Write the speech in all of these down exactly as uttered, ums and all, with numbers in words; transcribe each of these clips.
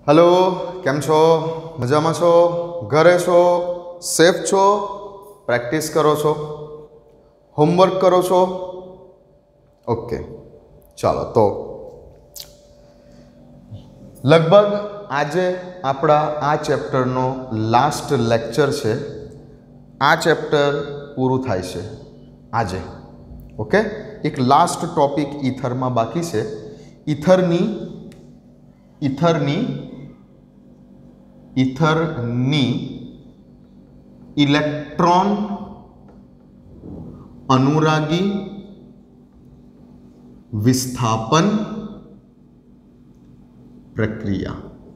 Hello केम छो मजामां छो घरे छो सेफ छो प्रेक्टिस करो छो होमवर्क करो छो ओके चलो तो लगभग आजे आपड़ा आ चेप्टरनो लास्ट लेक्चर छे। आ चेप्टर पूरु थाय छे आजे। ओके एक लास्ट टॉपिक ईथर में बाकी छे। ईथरनी ईथरनी ईथरनी इलेक्ट्रॉन अनुरागी विस्थापन प्रक्रिया।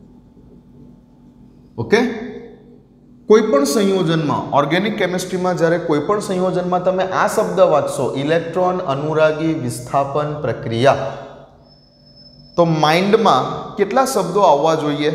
ओके कोईपण संयोजन में ऑर्गेनिक केमिस्ट्री में जયારે कोईपण संयोजन में तमे आ शब्द वांचशो इलेक्ट्रॉन अनुरागी विस्थापन प्रक्रिया तो माइंड में केटला शब्दों आववा जोईए?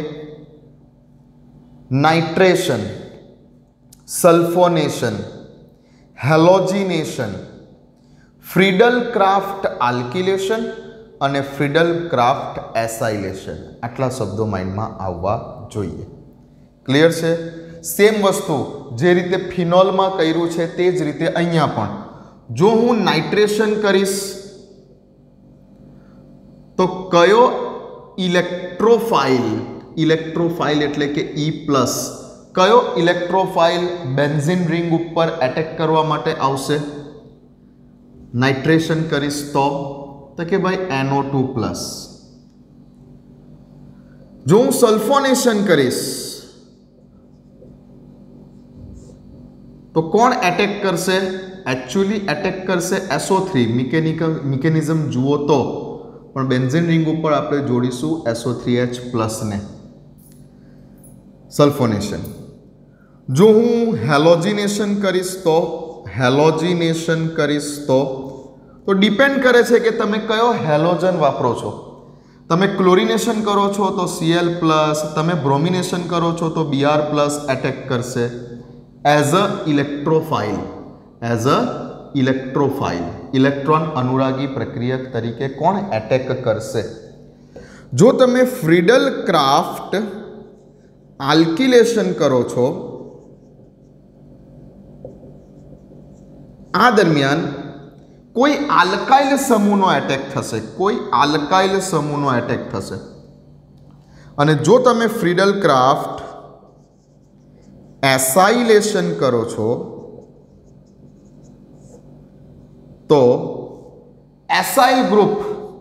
Nitration, sulfonation, halogenation, Friedel Crafts alkylation और फ्रीडल क्राफ्ट एसाइलेशन आटला शब्दों माइंड में आववा जोईए। क्लियर छे? सेम वस्तु जे रीते फिनोल में कर्युं छे ते ज रीते अहींया पण जो हूँ नाइट्रेशन करीश तो कयो इलेक्ट्रोफाइल इलेक्ट्रोफाइल एटले के ई प्लस कयो इलेक्ट्रोफाइल बेन्जीन रिंग उपर एटेक करवा माटे आवशे? नाइट्रेशन करीश तो तो के भाई एन ओ टू प्लस। जो हूँ सल्फोनेशन करीश तो कौन एटेक करशे? एक्चुअली एटेक करशे S O three. Mechanical mechanism जुओ तो पण बेन्जीन रिंग उपर आपणे जोड़ीशुं S O three H plus ने सल्फोनेशन। जो हूँ हेलोजिनेशन करीश तो हेलोजिनेशन करीश तो तो डिपेन्ड करे छे कि तमे कयो हेलोजन वापरो छो। तमे क्लोरिनेशन करो छो तो सी एल प्लस, तमे ब्रोमिनेशन करो छो तो बी आर प्लस एटेक करशे as a electrophile as a electrophile electron अनुरागी प्रक्रियक तरीके कौन एटेक करशे? जो तमे फ्रीडल क्राफ्ट आल्किलेशन करो छो आ दरमियान कोई आल्काइल समूहनो एटेक थशे कोई आल्काइल समूहनो एटेक थशे अने जो तमे फ्रीडल क्राफ्ट एसाइलेशन करो छो तो एसाइल ग्रुप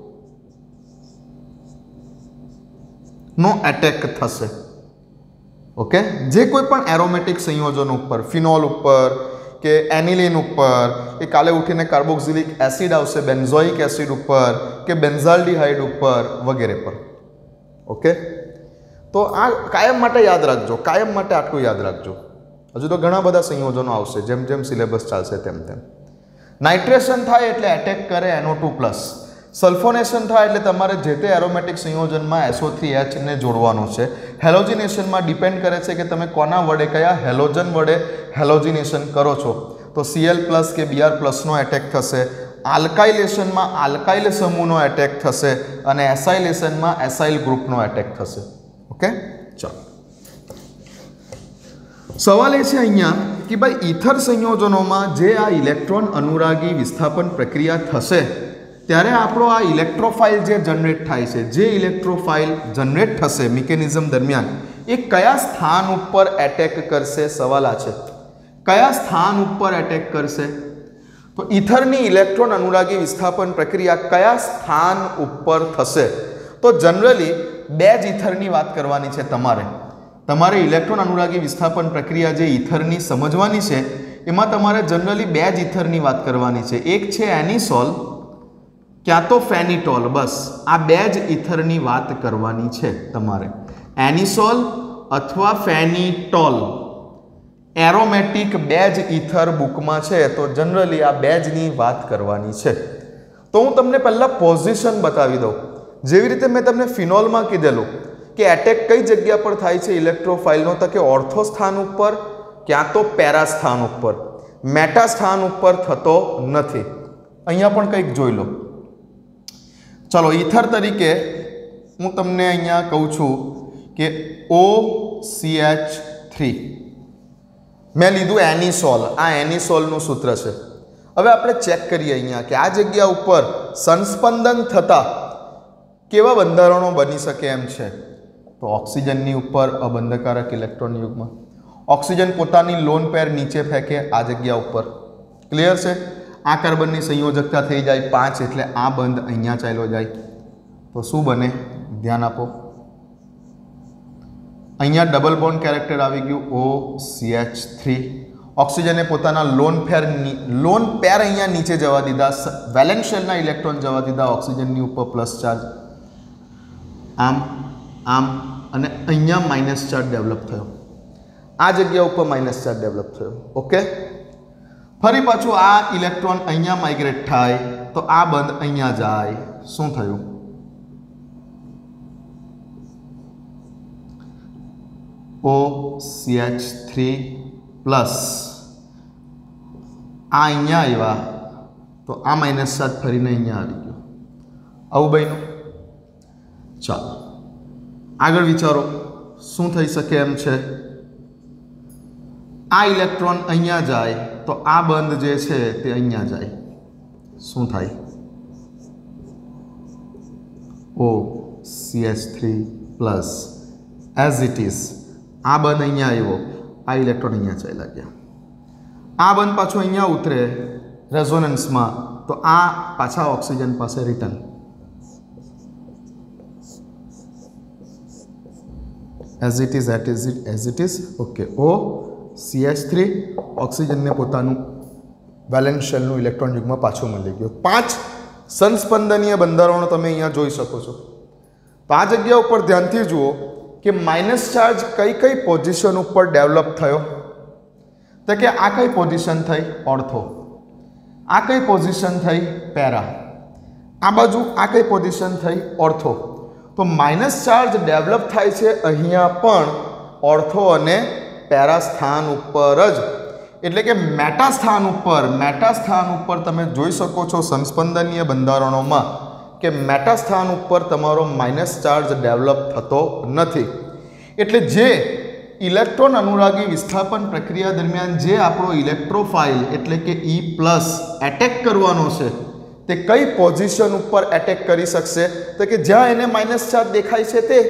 नो एटेक थशे। ओके जे कोई पण एरोमेटिक संयोजन उपर फिनोल उपर के एनिलीन उपर के काले उठीने कार्बोक्सिलिक एसिड आवशे बेन्जोइक एसिड उपर के बेन्जाल्डिहाइड उपर वगैरह पर। ओके तो आ कायम माटे याद राखजो कायम माटे आटલું याद राखजो। हजू तो घणा बधा संयोजनों आवशे जेम जेम सिलेबस चालशे तेम तेम। नाइट्रेशन थाय एटले एटेक करे N O two plus. Sulfonation थाय एटले तमारे जे ते एरोमेटिक संयोजन में एस ओ थ्री एच ने जोड़वानुं छे। हेलोजिनेशन में डिपेन्ड करे छे कि तमे कोना वडे कया हेलोजन वडे हेलोजिनेशन करो छो तो सी एल प्लस के बी आर प्लस नो एटेक थशे। आल्काइलेशन में आल्काइल समूहनो एटेक थशे अने एसाइलेशन में एसाइल ग्रुपनो एटेक थशे। ओके चलो सवाल ए छे अहींया कि भाई ईथर संयोजनों में जे आ इलेक्ट्रॉन अनुरागी विस्थापन प्रक्रिया थशे त्यारे आपणो आ इलेक्ट्रोफाइल जे जनरेट थाय छे जे इलेक्ट्रोफाइल जनरेट थशे मिकेनिज्म दरमियान ए कया स्थान उपर एटेक करशे? सवाल आ छे कया स्थान उपर एटेक करशे? तो ईथरनी इलेक्ट्रॉन अनुरागी विस्थापन प्रक्रिया कया स्थान उपर थशे? तो जनरली बे ज ईथरनी वात करवानी छे तमारे तमारे इलेक्ट्रॉन अनुरागी विस्थापन प्रक्रिया जे ईथरनी समझवानी छे एमां तमारे जनरली बे ज ईथरनी वात करवानी छे। एक छे एनिसोल क्या तो फेनिटोल। बस आ बे ज ईथरनी वात करवानी छे तमारे एनिसोल अथवा फेनिटोल। एरोमेटिक बे ज ईथर बुक में छे तो जनरली आ बे ज नी वात करवानी छे। तो हूँ तमने पहला पोजिशन बतावी दऊं जेवी रीते मैं तमने फिनोल में कीधेलुं कि एटेक कई जग्या पर थाय छे इलेक्ट्रोफाइल नो तो कि ऑर्थो स्थान उपर क्या तो पेरा स्थान उपर मेटा स्थान उपर थतो नथी। अहींया पण कंईक जोई लो। चलो ईथर तरीके हूँ तमने अहींया कहूँ छूं કે ઓ સી એચ થ્રી મેં લીધું એનિસોલ, આ એનિસોલનું સૂત્ર છે। હવે આપણે ચેક કરીએ અહીંયા કે આ જગ્યા ઉપર સંસ્પંદન થતા કેવા બંધારણો બની શકે એમ છે। તો ઓક્સિજનની ઉપર અબંધકારક ઇલેક્ટ્રોન યુગ્મ, ઓક્સિજન પોતાની લોન પેર નીચે ફેંકે આ જગ્યા ઉપર, ક્લિયર છે। આ કાર્બનની સંયોજકતા થઈ જાય પાંચ, એટલે આ બંધ અહીંયા ચાલ્યો જાય, તો શું બને ધ્યાન આપો, અહીંયા ડબલ બોન્ડ કેરેક્ટર આવી ગયું ઓ સી એચ થ્રી। ઓક્સિજને પોતાના લોન પેર લોન પેર અહીંયા નીચે જવા દીધા, વેલેન્સ શેલના ઇલેક્ટ્રોન જવા દીધા, ઓક્સિજનની ઉપર પ્લસ ચાર્જ, આમ આમ અને અહીંયા માઇનસ ચાર્જ ડેવલપ થયો, આ જગ્યા ઉપર માઇનસ ચાર્જ ડેવલપ થયો। ઓકે, ફરી પાછું આ ઇલેક્ટ્રોન અહીંયા માઇગ્રેટ થાય તો આ બંધ અહીંયા જાય, શું થયું O C H three plus આ અહીંયા આવ્યા તો આ માઇનસ ચાર્જ ફરીને અહીંયા આવી ગયો, આવું બન્યું। ચાલો આગળ વિચારો શું થઈ શકે એમ છે। આ ઇલેક્ટ્રોન અહીંયા જાય તો આ બંધ જે છે તે અહીંયા જાય, શું થાય O C H three plus as it is, આ બંધ અહીંયા આવ્યો, આ ઇલેક્ટ્રોન અહીંયા ચાલ્યા ગયા, આ બંધ પાછો અહીંયા ઉતરે રેઝોનન્સમાં તો આ પાછા ઓક્સિજન પાસે return, as it is at is it as it is okay, O C H three ઓક્સિજનને પોતાનું વેલેન્સ શેલનું ઇલેક્ટ્રોન યુગ્મ પાછું મળી ગયું। પાંચ સંસ્પંદનીય બંધારણો તમે અહીંયા જોઈ શકો છો। તો આ જગ્યા ઉપર ધ્યાનથી જુઓ કે માઇનસ ચાર્જ કઈ કઈ પોઝિશન ઉપર ડેવલપ થયો, તો કે આ કઈ પોઝિશન થઈ ઓર્થો, આ કઈ પોઝિશન થઈ પેરા, આ બાજુ આ કઈ પોઝિશન થઈ ઓર્થો। તો માઇનસ ચાર્જ ડેવલપ થાય છે અહીંયા પણ ઓર્થો અને પેરા સ્થાન ઉપર જ, એટલે કે મેટા સ્થાન ઉપર, મેટા સ્થાન ઉપર તમે જોઈ શકો છો સંસ્પંદનીય બંધારણોમાં કે મેટા સ્થાન ઉપર તમારો માઇનસ ચાર્જ ડેવલપ થતો નથી। એટલે જે ઇલેક્ટ્રોન અનુરાગી વિસ્થાપન પ્રક્રિયા દરમિયાન જે આપણો ઇલેક્ટ્રોફાઇલ એટલે કે ઈ પ્લસ એટેક કરવાનો છે તે કઈ પોઝિશન ઉપર એટેક કરી શકશે, તો કે જ્યાં એને માઇનસ ચાર્જ દેખાય છે તે,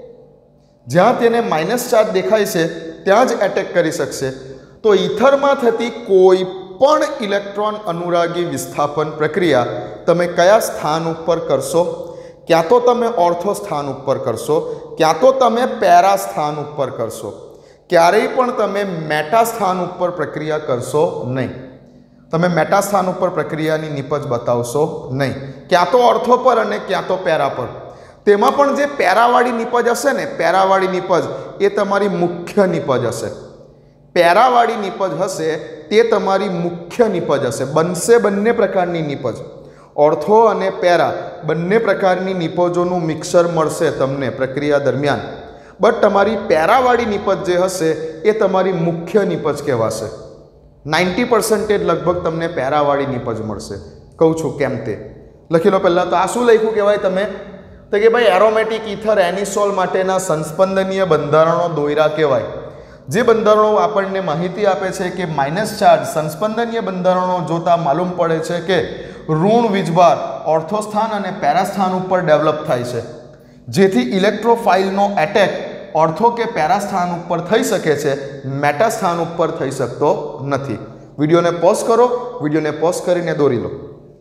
જ્યાં તેને માઇનસ ચાર્જ દેખાય છે ત્યાં જ એટેક કરી શકશે। તો ઈથરમાં થતી કોઈ પણ ઇલેક્ટ્રોન અનુરાગી વિસ્થાપન પ્રક્રિયા તમે કયા સ્થાન ઉપર કરશો, ક્યાં તો તમે ઓર્થો સ્થાન ઉપર કરશો, ક્યાં તો તમે પેરા સ્થાન ઉપર કરશો, ક્યારેય પણ તમે મેટા સ્થાન ઉપર પ્રક્રિયા કરશો નહીં, તમે મેટા સ્થાન ઉપર પ્રક્રિયાની નિપજ બતાવશો નહીં, ક્યાં તો ઓર્થો પર અને ક્યાં તો પેરા પર। તેમાં પણ જે પેરાવાળી નિપજ હશે ને, પેરાવાળી નિપજ એ તમારી મુખ્ય નિપજ હશે, પેરાવાળી નિપજ હશે તે તમારી મુખ્ય નિપજ હશે। બનશે બંને પ્રકારની નિપજ, ઓર્થો અને પેરા બંને પ્રકારની નિપજોનું મિક્સર મળશે તમને પ્રક્રિયા દરમિયાન, બટ તમારી પેરાવાળી નિપજ જે હશે એ તમારી મુખ્ય નિપજ કહેવાશે। નાઇન્ટી પર્સન્ટેજ લગભગ તમને પેરાવાળી નિપજ મળશે। કહું છું કેમ તે લખી લો પહેલાં। તો આ શું લખ્યું કહેવાય તમે, તો કે ભાઈ એરોમેટિક ઇથર એનિસોલ માટેના સંસ્પંદનીય બંધારણો દોયરા કહેવાય। જે બંધારણો આપણને માહિતી આપે છે કે માઇનસ ચાર્જ સંસ્પંદનીય બંધારણો જોતા માલુમ પડે છે કે ઋણ વીજભાર ઓર્થોસ્થાન અને પેરાસ્થાન ઉપર ડેવલપ થાય છે, જેથી ઇલેક્ટ્રોફાઇલનો એટેક ઓર્થો કે પેરાસ્થાન ઉપર થઈ શકે છે, મેટા સ્થાન ઉપર થઈ શકતો નથી। વિડીયોને પોઝ કરો, વિડીયોને પોઝ કરીને દોરી લો।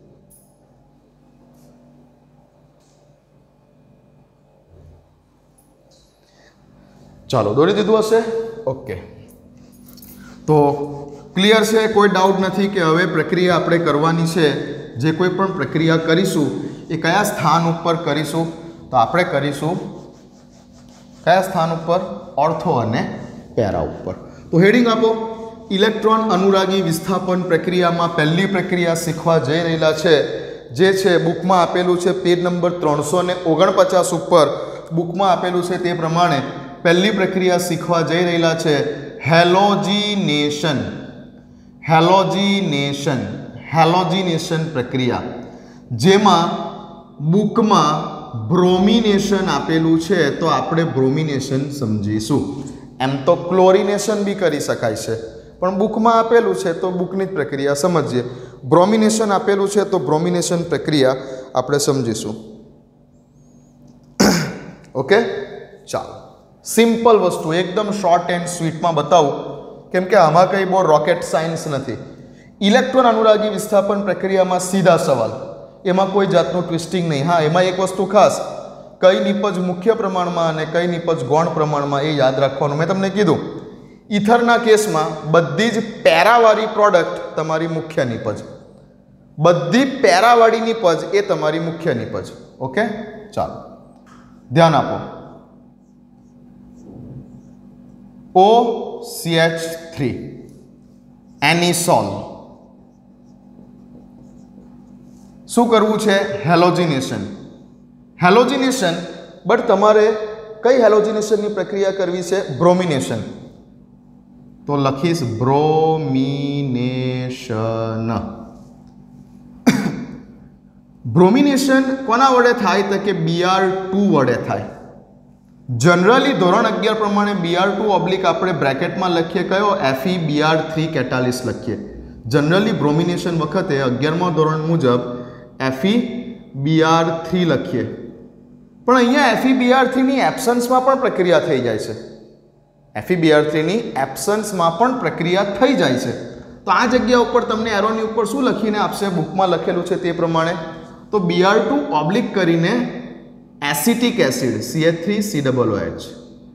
ચાલો દોરી દીધું હશે, ઓકે। તો ક્લિયર છે, કોઈ ડાઉટ નથી કે હવે પ્રક્રિયા આપણે કરવાની છે, જે કોઈ પણ પ્રક્રિયા કરીશું એ કયા સ્થાન ઉપર કરીશું, તો આપણે કરીશું કયા સ્થાન ઉપર, ઓર્થો અને પેરા ઉપર। તો હેડિંગ આપો, ઇલેક્ટ્રોન અનુરાગી વિસ્થાપન પ્રક્રિયામાં પહેલી પ્રક્રિયા શીખવા જઈ રહેલા છે, જે છે બુકમાં આપેલું છે પેજ નંબર ત્રણસો ને ઓગણપચાસ ઉપર બુકમાં આપેલું છે તે પ્રમાણે પહેલી પ્રક્રિયા શીખવા જઈ રહેલા છે હેલોજીનેશન। હેલોજીનેશન હેલોજીનેશન પ્રક્રિયા, જેમાં બુકમાં બ્રોમિનેશન આપેલું છે તો આપણે બ્રોમિનેશન સમજીશું. એમ તો ક્લોરિનેશન બી કરી શકાય છે, પણ બુકમાં આપેલું છે તો બુકની જ પ્રક્રિયા સમજીએ. બ્રોમિનેશન આપેલું છે તો બ્રોમિનેશન પ્રક્રિયા આપણે સમજીશું. ઓકે, ચાલો. સિમ્પલ વસ્તુ, એકદમ શોર્ટ એન્ડ સ્વીટમાં બતાવું, કેમ કે આમાં કંઈ બહુ રોકેટ સાયન્સ નથી. ઇલેક્ટ્રોન અનુરાગી વિસ્થાપન પ્રક્રિયામાં સીધા સવાલ, એમાં કોઈ જાતનું ટ્વિસ્ટિંગ નહીં. હા, એમાં એક વસ્તુ ખાસ, કઈ નિપજ મુખ્ય પ્રમાણમાં અને કઈ નિપજ ગૌણ પ્રમાણમાં એ યાદ રાખવાનું. મેં તમને કીધું ઇથરના કેસમાં બધી જ પેરાવાળી પ્રોડક્ટ તમારી મુખ્ય નિપજ, બધી પેરાવાળી નિપજ એ તમારી મુખ્ય નિપજ. ઓકે, ચાલો ધ્યાન આપો. O C H three anisole. શું કરવું છે? હેલોજિનેશન. હેલોજિનેશન, બટ તમારે કઈ હેલોજિનેશનની પ્રક્રિયા કરવી છે? બ્રોમિનેશન. તો લખીશ બ્રોમિનેશન. બ્રોમિનેશન કોના વડે થાય? તો કે બી આર ટુ વડે થાય. જનરલી ધોરણ અગિયાર પ્રમાણે બી આર ટુ ઓબ્લિક આપણે બ્રેકેટમાં લખીએ કયો? F E B R three catalyst લખીએ. જનરલી બ્રોમિનેશન વખતે અગિયારમા ધોરણ મુજબ એફઈ બી આર થ્રી લખીએ, પણ અહીંયા એફઈ બી આર થ્રીની એબ્સન્સમાં પણ પ્રક્રિયા થઈ જાય છે. એફઈ બી આર થ્રીની એબ્સન્સમાં પણ પ્રક્રિયા થઈ જાય છે. તો આ જગ્યા ઉપર તમને એરોની ઉપર શું લખીને આપશે? બુકમાં લખેલું છે તે પ્રમાણે. તો બી આર ટુ ઓબ્લિક કરીને acetic acid C H three C double O H,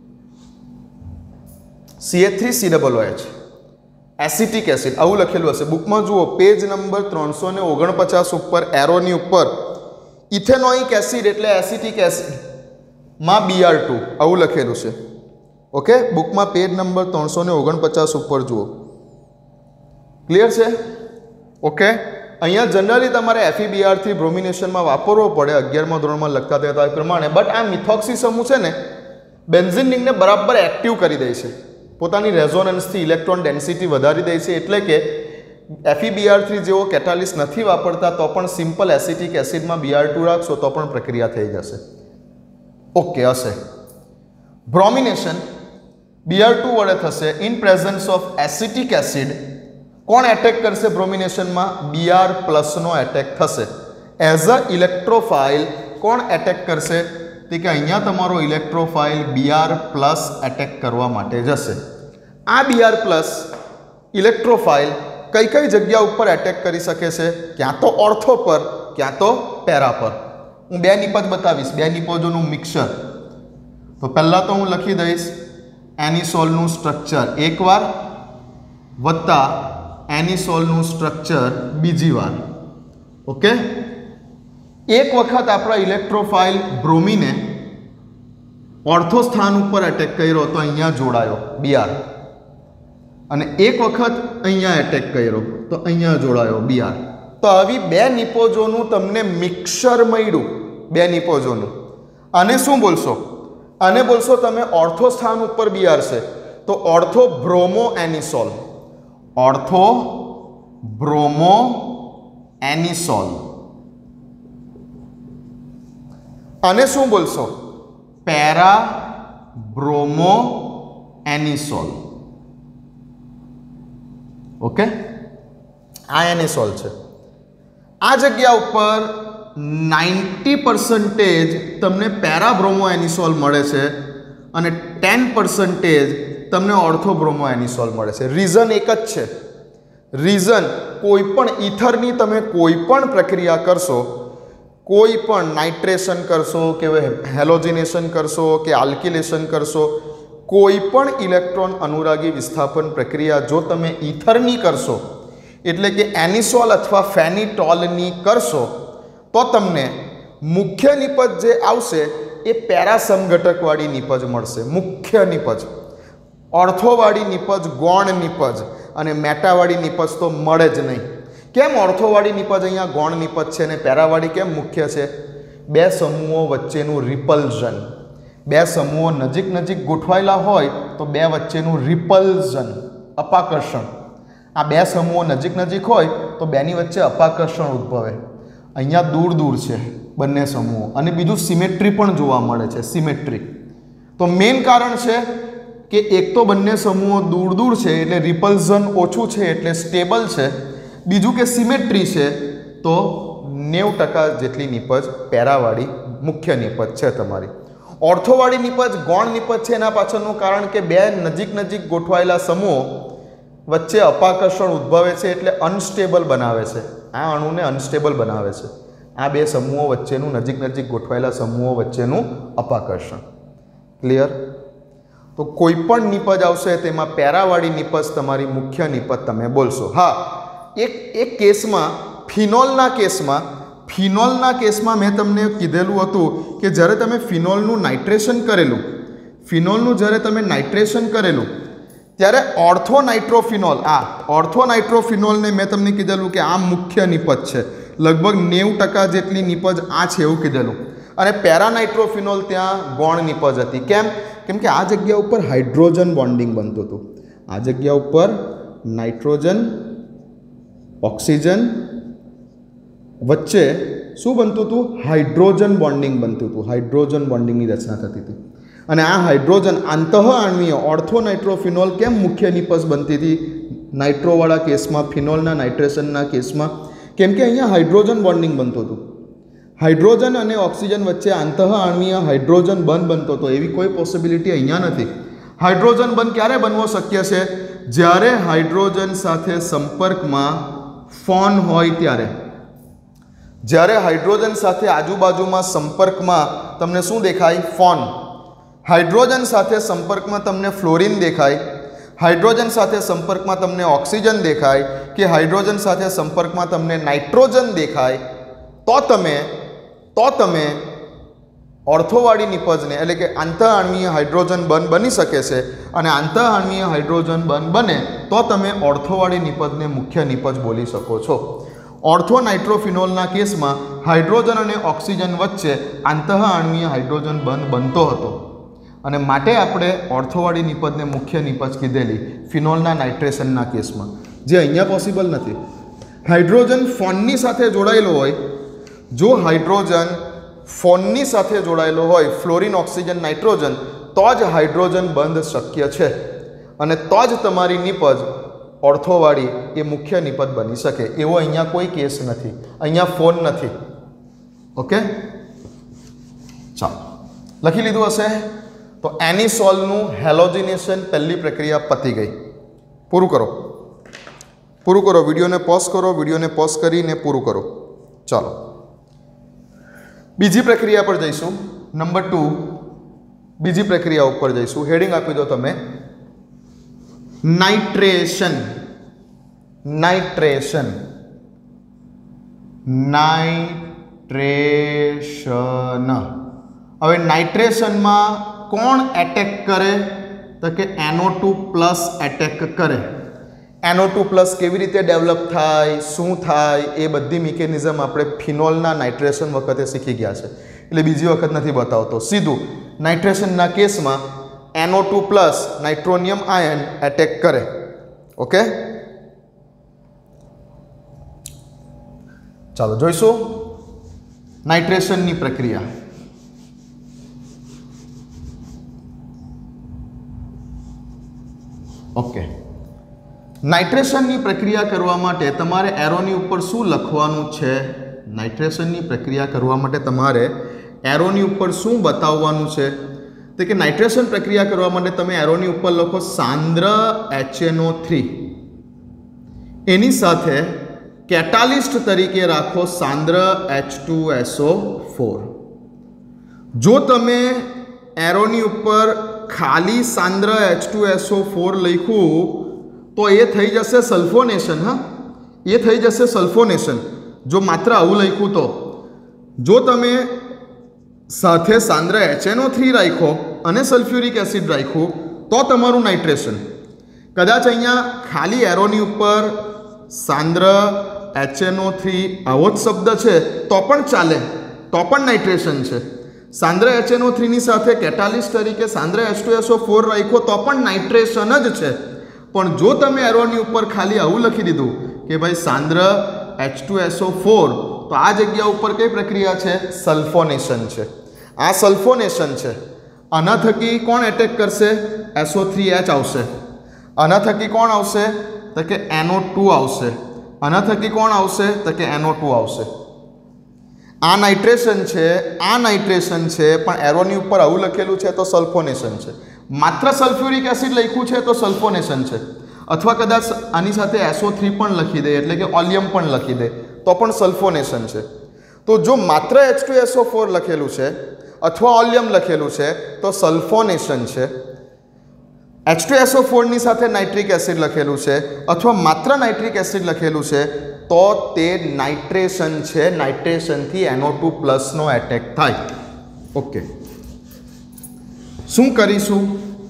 C H three C double O H, acetic acid આવું લખેલું હશે બુકમાં. જુઓ પેજ નંબર ત્રણસો ને ઓગણપચાસ ઉપર એરોની ઉપર ઇથેનોઇક એસિડ એટલે એસિટિક એસિડ માં બી આર ટુ આવું લખેલું છે. ઓકે, બુકમાં પેજ નંબર ત્રણસો ને ઓગણપચાસ ઉપર જુઓ. ક્લિયર છે? ઓકે, અહીંયા જનરલી તમારે એફઈ બી આર થ્રી બ્રોમિનેશનમાં વાપરવો પડે અગિયારમા ધોરણમાં લખતા હતા એ પ્રમાણે. બટ આ મિથોક્સી સમૂહ છે ને બેન્ઝીન રિંગને બરાબર એક્ટિવ કરી દે છે, પોતાની રેઝોનન્સથી ઇલેક્ટ્રોન ડેન્સિટી વધારી દે છે. એટલે કે એફઈ બી આર થ્રી જેવો કેટાલિસ નથી વાપરતા તો પણ સિમ્પલ એસિટિક એસિડમાં બી આર ટુ રાખશો તો પણ પ્રક્રિયા થઈ જશે. ઓકે, હશે. બ્રોમિનેશન બી આર ટુ વડે થશે in presence of acetic acid. કોણ એટેક કરશે બ્રોમિનેશનમાં? બી આર પ્લસનો એટેક થશે. એઝ અ ઇલેક્ટ્રોફાઇલ કોણ એટેક કરશે? તે કે અહીંયા તમારો electrophile B R plus attack કરવા માટે જશે. આ બી આર પ્લસ ઇલેક્ટ્રોફાઇલ કઈ કઈ જગ્યા ઉપર એટેક કરી શકે છે? ક્યાં તો ઓર્થો પર, ક્યાં તો પેરા પર. હું બે નિપજ બતાવીશ, બે નિપજોનું મિક્સર. તો પહેલાં તો હું લખી દઈશ એનિસોલનું સ્ટ્રક્ચર એકવાર વત્તા એનિસોલનું સ્ટ્રક્ચર બીજી વાર. ઓકે, એક વખત આપણા ઇલેક્ટ્રોફાઇલ બ્રોમીને ઓર્થો સ્થાન ઉપર એટેક કર્યો તો અહીંયા જોડાયો બી આર, અને એક વખત અહીંયા એટેક કર્યો તો અહીંયા જોડાયો બી આર. તો આવી બે નિપોજોનું તમને મિક્સર મળ્યું, બે નિપોજોનું. આને શું બોલશો? આને બોલશો તમે ઓર્થો સ્થાન ઉપર બી આર છે તો ortho bromo anisole, ortho bromo anisole. આને શું બોલશો? Para bromo એનિસોલ. ઓકે, આ એનિસોલ છે. આ જગ્યા ઉપર નાઇન્ટી પર્સન્ટેજ તમને પેરા બ્રોમો એનિસોલ મળે છે અને ટેન પર્સન્ટેજ તમને ઓર્થોબ્રોમો એનિસોલ મળે છે. રીઝન એક જ છે. રીઝન કોઈ પણ ઇથરની તમે કોઈ પણ પ્રક્રિયા કરશો, કોઈ પણ નાઇટ્રેશન કરશો કે હેલોજિનેશન કરશો કે આલ્કિલેશન કરશો, કોઈ પણ ઇલેક્ટ્રોન અનુરાગી વિસ્થાપન પ્રક્રિયા જો તમે ઇથરની કરશો એટલે કે એનિસોલ અથવા ફેનિટોલની કરશો તો તમને મુખ્ય નિપજ જે આવશે એ પેરા સમઘટકવાળી નિપજ મળશે. મુખ્ય નિપજ, ઓર્થોવાળી નિપજ ગૌણ નિપજ અને મેટાવાળી નિપજ તો મળે જ નહીં. કેમ ઓર્થોવાળી નિપજ અહીંયા ગૌણ નિપજ છે અને પેરાવાળી કેમ મુખ્ય છે? બે સમૂહો વચ્ચેનું રિપલ્ઝન, બે સમૂહો નજીક નજીક ગોઠવાયેલા હોય તો બે વચ્ચેનું રિપલ્ઝન, અપાકર્ષણ. આ બે સમૂહો નજીક નજીક હોય તો બેની વચ્ચે અપાકર્ષણ ઉદ્ભવે. અહીંયા દૂર દૂર છે, બંને સમૂહો, અને બીજું સિમેટ્રી પણ જોવા મળે છે, સિમેટ્રી. તો મેઇન કારણ છે કે એક તો બંને સમૂહો દૂર દૂર છે એટલે રિપલ્ઝન ઓછું છે એટલે સ્ટેબલ છે, બીજું કે સિમેટ્રી છે તો નેવું ટકા જેટલી નિપજ પેરાવાળી મુખ્ય નિપજ છે તમારી. ઓર્થોવાળી નિપજ ગૌણ નિપજ છે, એના પાછળનું કારણ કે બે નજીક નજીક ગોઠવાયેલા સમૂહો વચ્ચે અપાકર્ષણ ઉદ્ભવે છે એટલે અનસ્ટેબલ બનાવે છે, આ અણુને અનસ્ટેબલ બનાવે છે, આ બે સમૂહો વચ્ચેનું નજીક નજીક ગોઠવાયેલા સમૂહો વચ્ચેનું અપાકર્ષણ. ક્લિયર? તો કોઈ પણ નિપજ આવશે તેમાં પેરાવાળી નિપજ તમારી મુખ્ય નિપજ તમે બોલશો. હા, એક એક કેસમાં ફિનોલના કેસમાં ફિનોલના કેસમાં મેં તમને કીધેલું હતું કે જ્યારે તમે ફિનોલનું નાઇટ્રેશન કરેલું ફિનોલનું જ્યારે તમે નાઇટ્રેશન કરેલું ત્યારે ઓર્થો નાઇટ્રોફિનોલ આ ઓર્થો નાઇટ્રોફિનોલને મેં તમને કીધેલું કે આ મુખ્ય નિપજ છે, લગભગ નેવું ટકા જેટલી નિપજ આ છે એવું કીધેલું, અને પેરાનાઇટ્રોફિનોલ ત્યાં ગૌણ નિપજ હતી. કેમ? કેમ કે આ જગ્યા ઉપર હાઇડ્રોજન બોન્ડિંગ બનતું હતું, આ જગ્યા ઉપર નાઇટ્રોજન ઓક્સિજન વચ્ચે શું બનતું હતું? હાઇડ્રોજન બોન્ડિંગ બનતું હતું, હાઇડ્રોજન બોન્ડિંગની રચના થતી હતી. અને આ હાઇડ્રોજન આંતઃઆણવીય ઓર્થો નાઇટ્રોફિનોલ કેમ મુખ્ય નિપજ બનતી હતી નાઇટ્રોવાળા કેસમાં, ફિનોલના નાઇટ્રેશનના કેસમાં? કેમ કે અહીંયા હાઇડ્રોજન બોન્ડિંગ બનતું હતું, હાઇડ્રોજન અને ઓક્સિજન વચ્ચે આંતઃઆણવીય હાઇડ્રોજન બંધ બનતો હતો, એવી કોઈ પોસિબિલિટી અહીંયા નથી. હાઇડ્રોજન બંધ ક્યારે બનવો શક્ય છે? જ્યારે હાઇડ્રોજન સાથે સંપર્કમાં ફોન હોય ત્યારે. જ્યારે હાઇડ્રોજન સાથે આજુબાજુમાં સંપર્કમાં તમને શું દેખાય? ફોન. હાઇડ્રોજન સાથે સંપર્કમાં તમને ફ્લોરિન દેખાય, હાઇડ્રોજન સાથે સંપર્કમાં તમને ઓક્સિજન દેખાય, કે હાઇડ્રોજન સાથે સંપર્કમાં તમને નાઇટ્રોજન દેખાય, તો તમે તો તમે ઓર્થોવાળી નિપજને એટલે કે આંતઃઆણવીય હાઇડ્રોજન બંધ બની શકે છે, અને આંતઃઆણવીય હાઇડ્રોજન બંધ બને તો તમે ઓર્થોવાળી નિપજને મુખ્ય નિપજ બોલી શકો છો. ઓર્થો નાઇટ્રોફિનોલના કેસમાં હાઇડ્રોજન અને ઓક્સિજન વચ્ચે આંતઃઆણવીય હાઇડ્રોજન બંધ બનતો હતો, અને માટે આપણે ઓર્થોવાળી નિપજને મુખ્ય નિપજ કીધેલી ફિનોલના નાઇટ્રેશનના કેસમાં, જે અહીંયા પોસિબલ નથી. હાઇડ્રોજન ફોનની સાથે જોડાયેલો હોય, જો હાઇડ્રોજન ફોનની સાથે જોડાયેલો હોય, ફ્લોરિન ઓક્સિજન નાઇટ્રોજન, તો જ હાઇડ્રોજન બંધ શક્ય છે, અને તો જ તમારી નિપજ ઓર્થોવાળી એ મુખ્ય નિપજ બની શકે. એવો અહીંયા કોઈ કેસ નથી, અહીંયા ફોન નથી. ઓકે, ચાલો લખી લીધું હશે. તો એનિસોલનું હેલોજિનેશન પહેલી પ્રક્રિયા પતી ગઈ. પૂરું કરો, પૂરું કરો, વિડીયોને પોઝ કરો, વિડીયોને પોઝ કરીને પૂરું કરો. ચાલો બીજી પ્રક્રિયા પર જઈશું. નંબર ટુ, બીજી પ્રક્રિયા ઉપર જઈશું. હેડિંગ આપી દો તમે, નાઇટ્રેશન. નાઇટ્રેશન નાઇટ્રેશન હવે નાઇટ્રેશનમાં કોણ એટેક કરે? તો કે N O two plus attack કરે. એન ઓ ટુ પ્લસ કેવી રીતે ડેવલપ થાય, શું થાય, એ બધી મિકેનિઝમ આપણે ફિનોલના નાઇટ્રેશન વખતે શીખી ગયા છે, એટલે બીજી વખત નથી બતાવતો. સીધું નાઇટ્રેશનના કેસમાં N O two plus nitronium ion attack કરે. ઓકે, ચાલો જોઈશું નાઇટ્રેશનની પ્રક્રિયા. ઓકે, નાઇટ્રેશનની પ્રક્રિયા કરવા માટે તમારે એરોની ઉપર શું લખવાનું છે? નાઇટ્રેશનની પ્રક્રિયા કરવા માટે તમારે એરોની ઉપર શું બતાવવાનું છે? તો કે નાઇટ્રેશન પ્રક્રિયા કરવા માટે તમે એરોની ઉપર લખો સાંદ્ર એચ એન ઓ થ્રી, એની સાથે કેટાલિસ્ટ તરીકે રાખો સાંદ્ર H two S O four. જો તમે એરોની ઉપર ખાલી સાંદ્ર H two S O four લખ્યું તો એ થઈ જશે સલ્ફોનેશન. હા, એ થઈ જશે સલ્ફોનેશન જો માત્ર આવું લખ્યું તો. જો તમે સાથે સાંદ્ર એચ એન ઓ થ્રી રાખ્યો અને સલ્ફ્યુરિક એસિડ રાખ્યું તો તમારું નાઇટ્રેશન. કદાચ અહીંયા ખાલી એરોની ઉપર સાંદ્ર એચ એન ઓ થ્રી આવો જ શબ્દ છે તો પણ ચાલે, તો પણ નાઇટ્રેશન છે. સાંદ્ર એચ એન ઓ થ્રી ની સાથે કેટાલિસ્ટ તરીકે સાંદ્ર H two S O four રાખ્યો તો પણ નાઇટ્રેશન જ છે. પણ જો તમે એરોની ઉપર ખાલી આવું લખી દીધું કે ભાઈ સાંદ્ર H two S O four तो आ जग्या पर कई प्रक्रिया है? सल्फोनेशन है। आ सल्फोनेशन है। आना थकी कोण एटेक करशे? एस ओ थ्री एच आवशे। आना थकी कोण आवशे? तो कि एन ओ टू आवशे। आना थकी कोण आवशे? तो कि एन ओ टू आवशे। आ नाइट्रेशन है, आ नाइट्रेशन है, पण एरोनी उपर आવું લખેલું છે તો સલ્ફોનેશન છે। માત્ર સલ્ફ્યુરિક એસિડ લખ્યું છે તો સલ્ફોનેશન છે, અથવા કદાચ આની સાથે એસ ઓ થ્રી પણ લખી દે એટલે કે ઓલિયમ પણ લખી દે તો પણ સલ્ફોનેશન છે। તો જો માત્ર H two S O four લખેલું છે અથવા ઓલિયમ લખેલું છે તો સલ્ફોનેશન છે। H two S O four ની સાથે નાઇટ્રિક એસિડ લખેલું છે અથવા માત્ર નાઇટ્રિક એસિડ લખેલું છે તો તે નાઇટ્રેશન છે। નાઇટ્રેશનથી એન ઓ ટુ પ્લસનો એટેક થાય। ઓકે, શું કરીશું?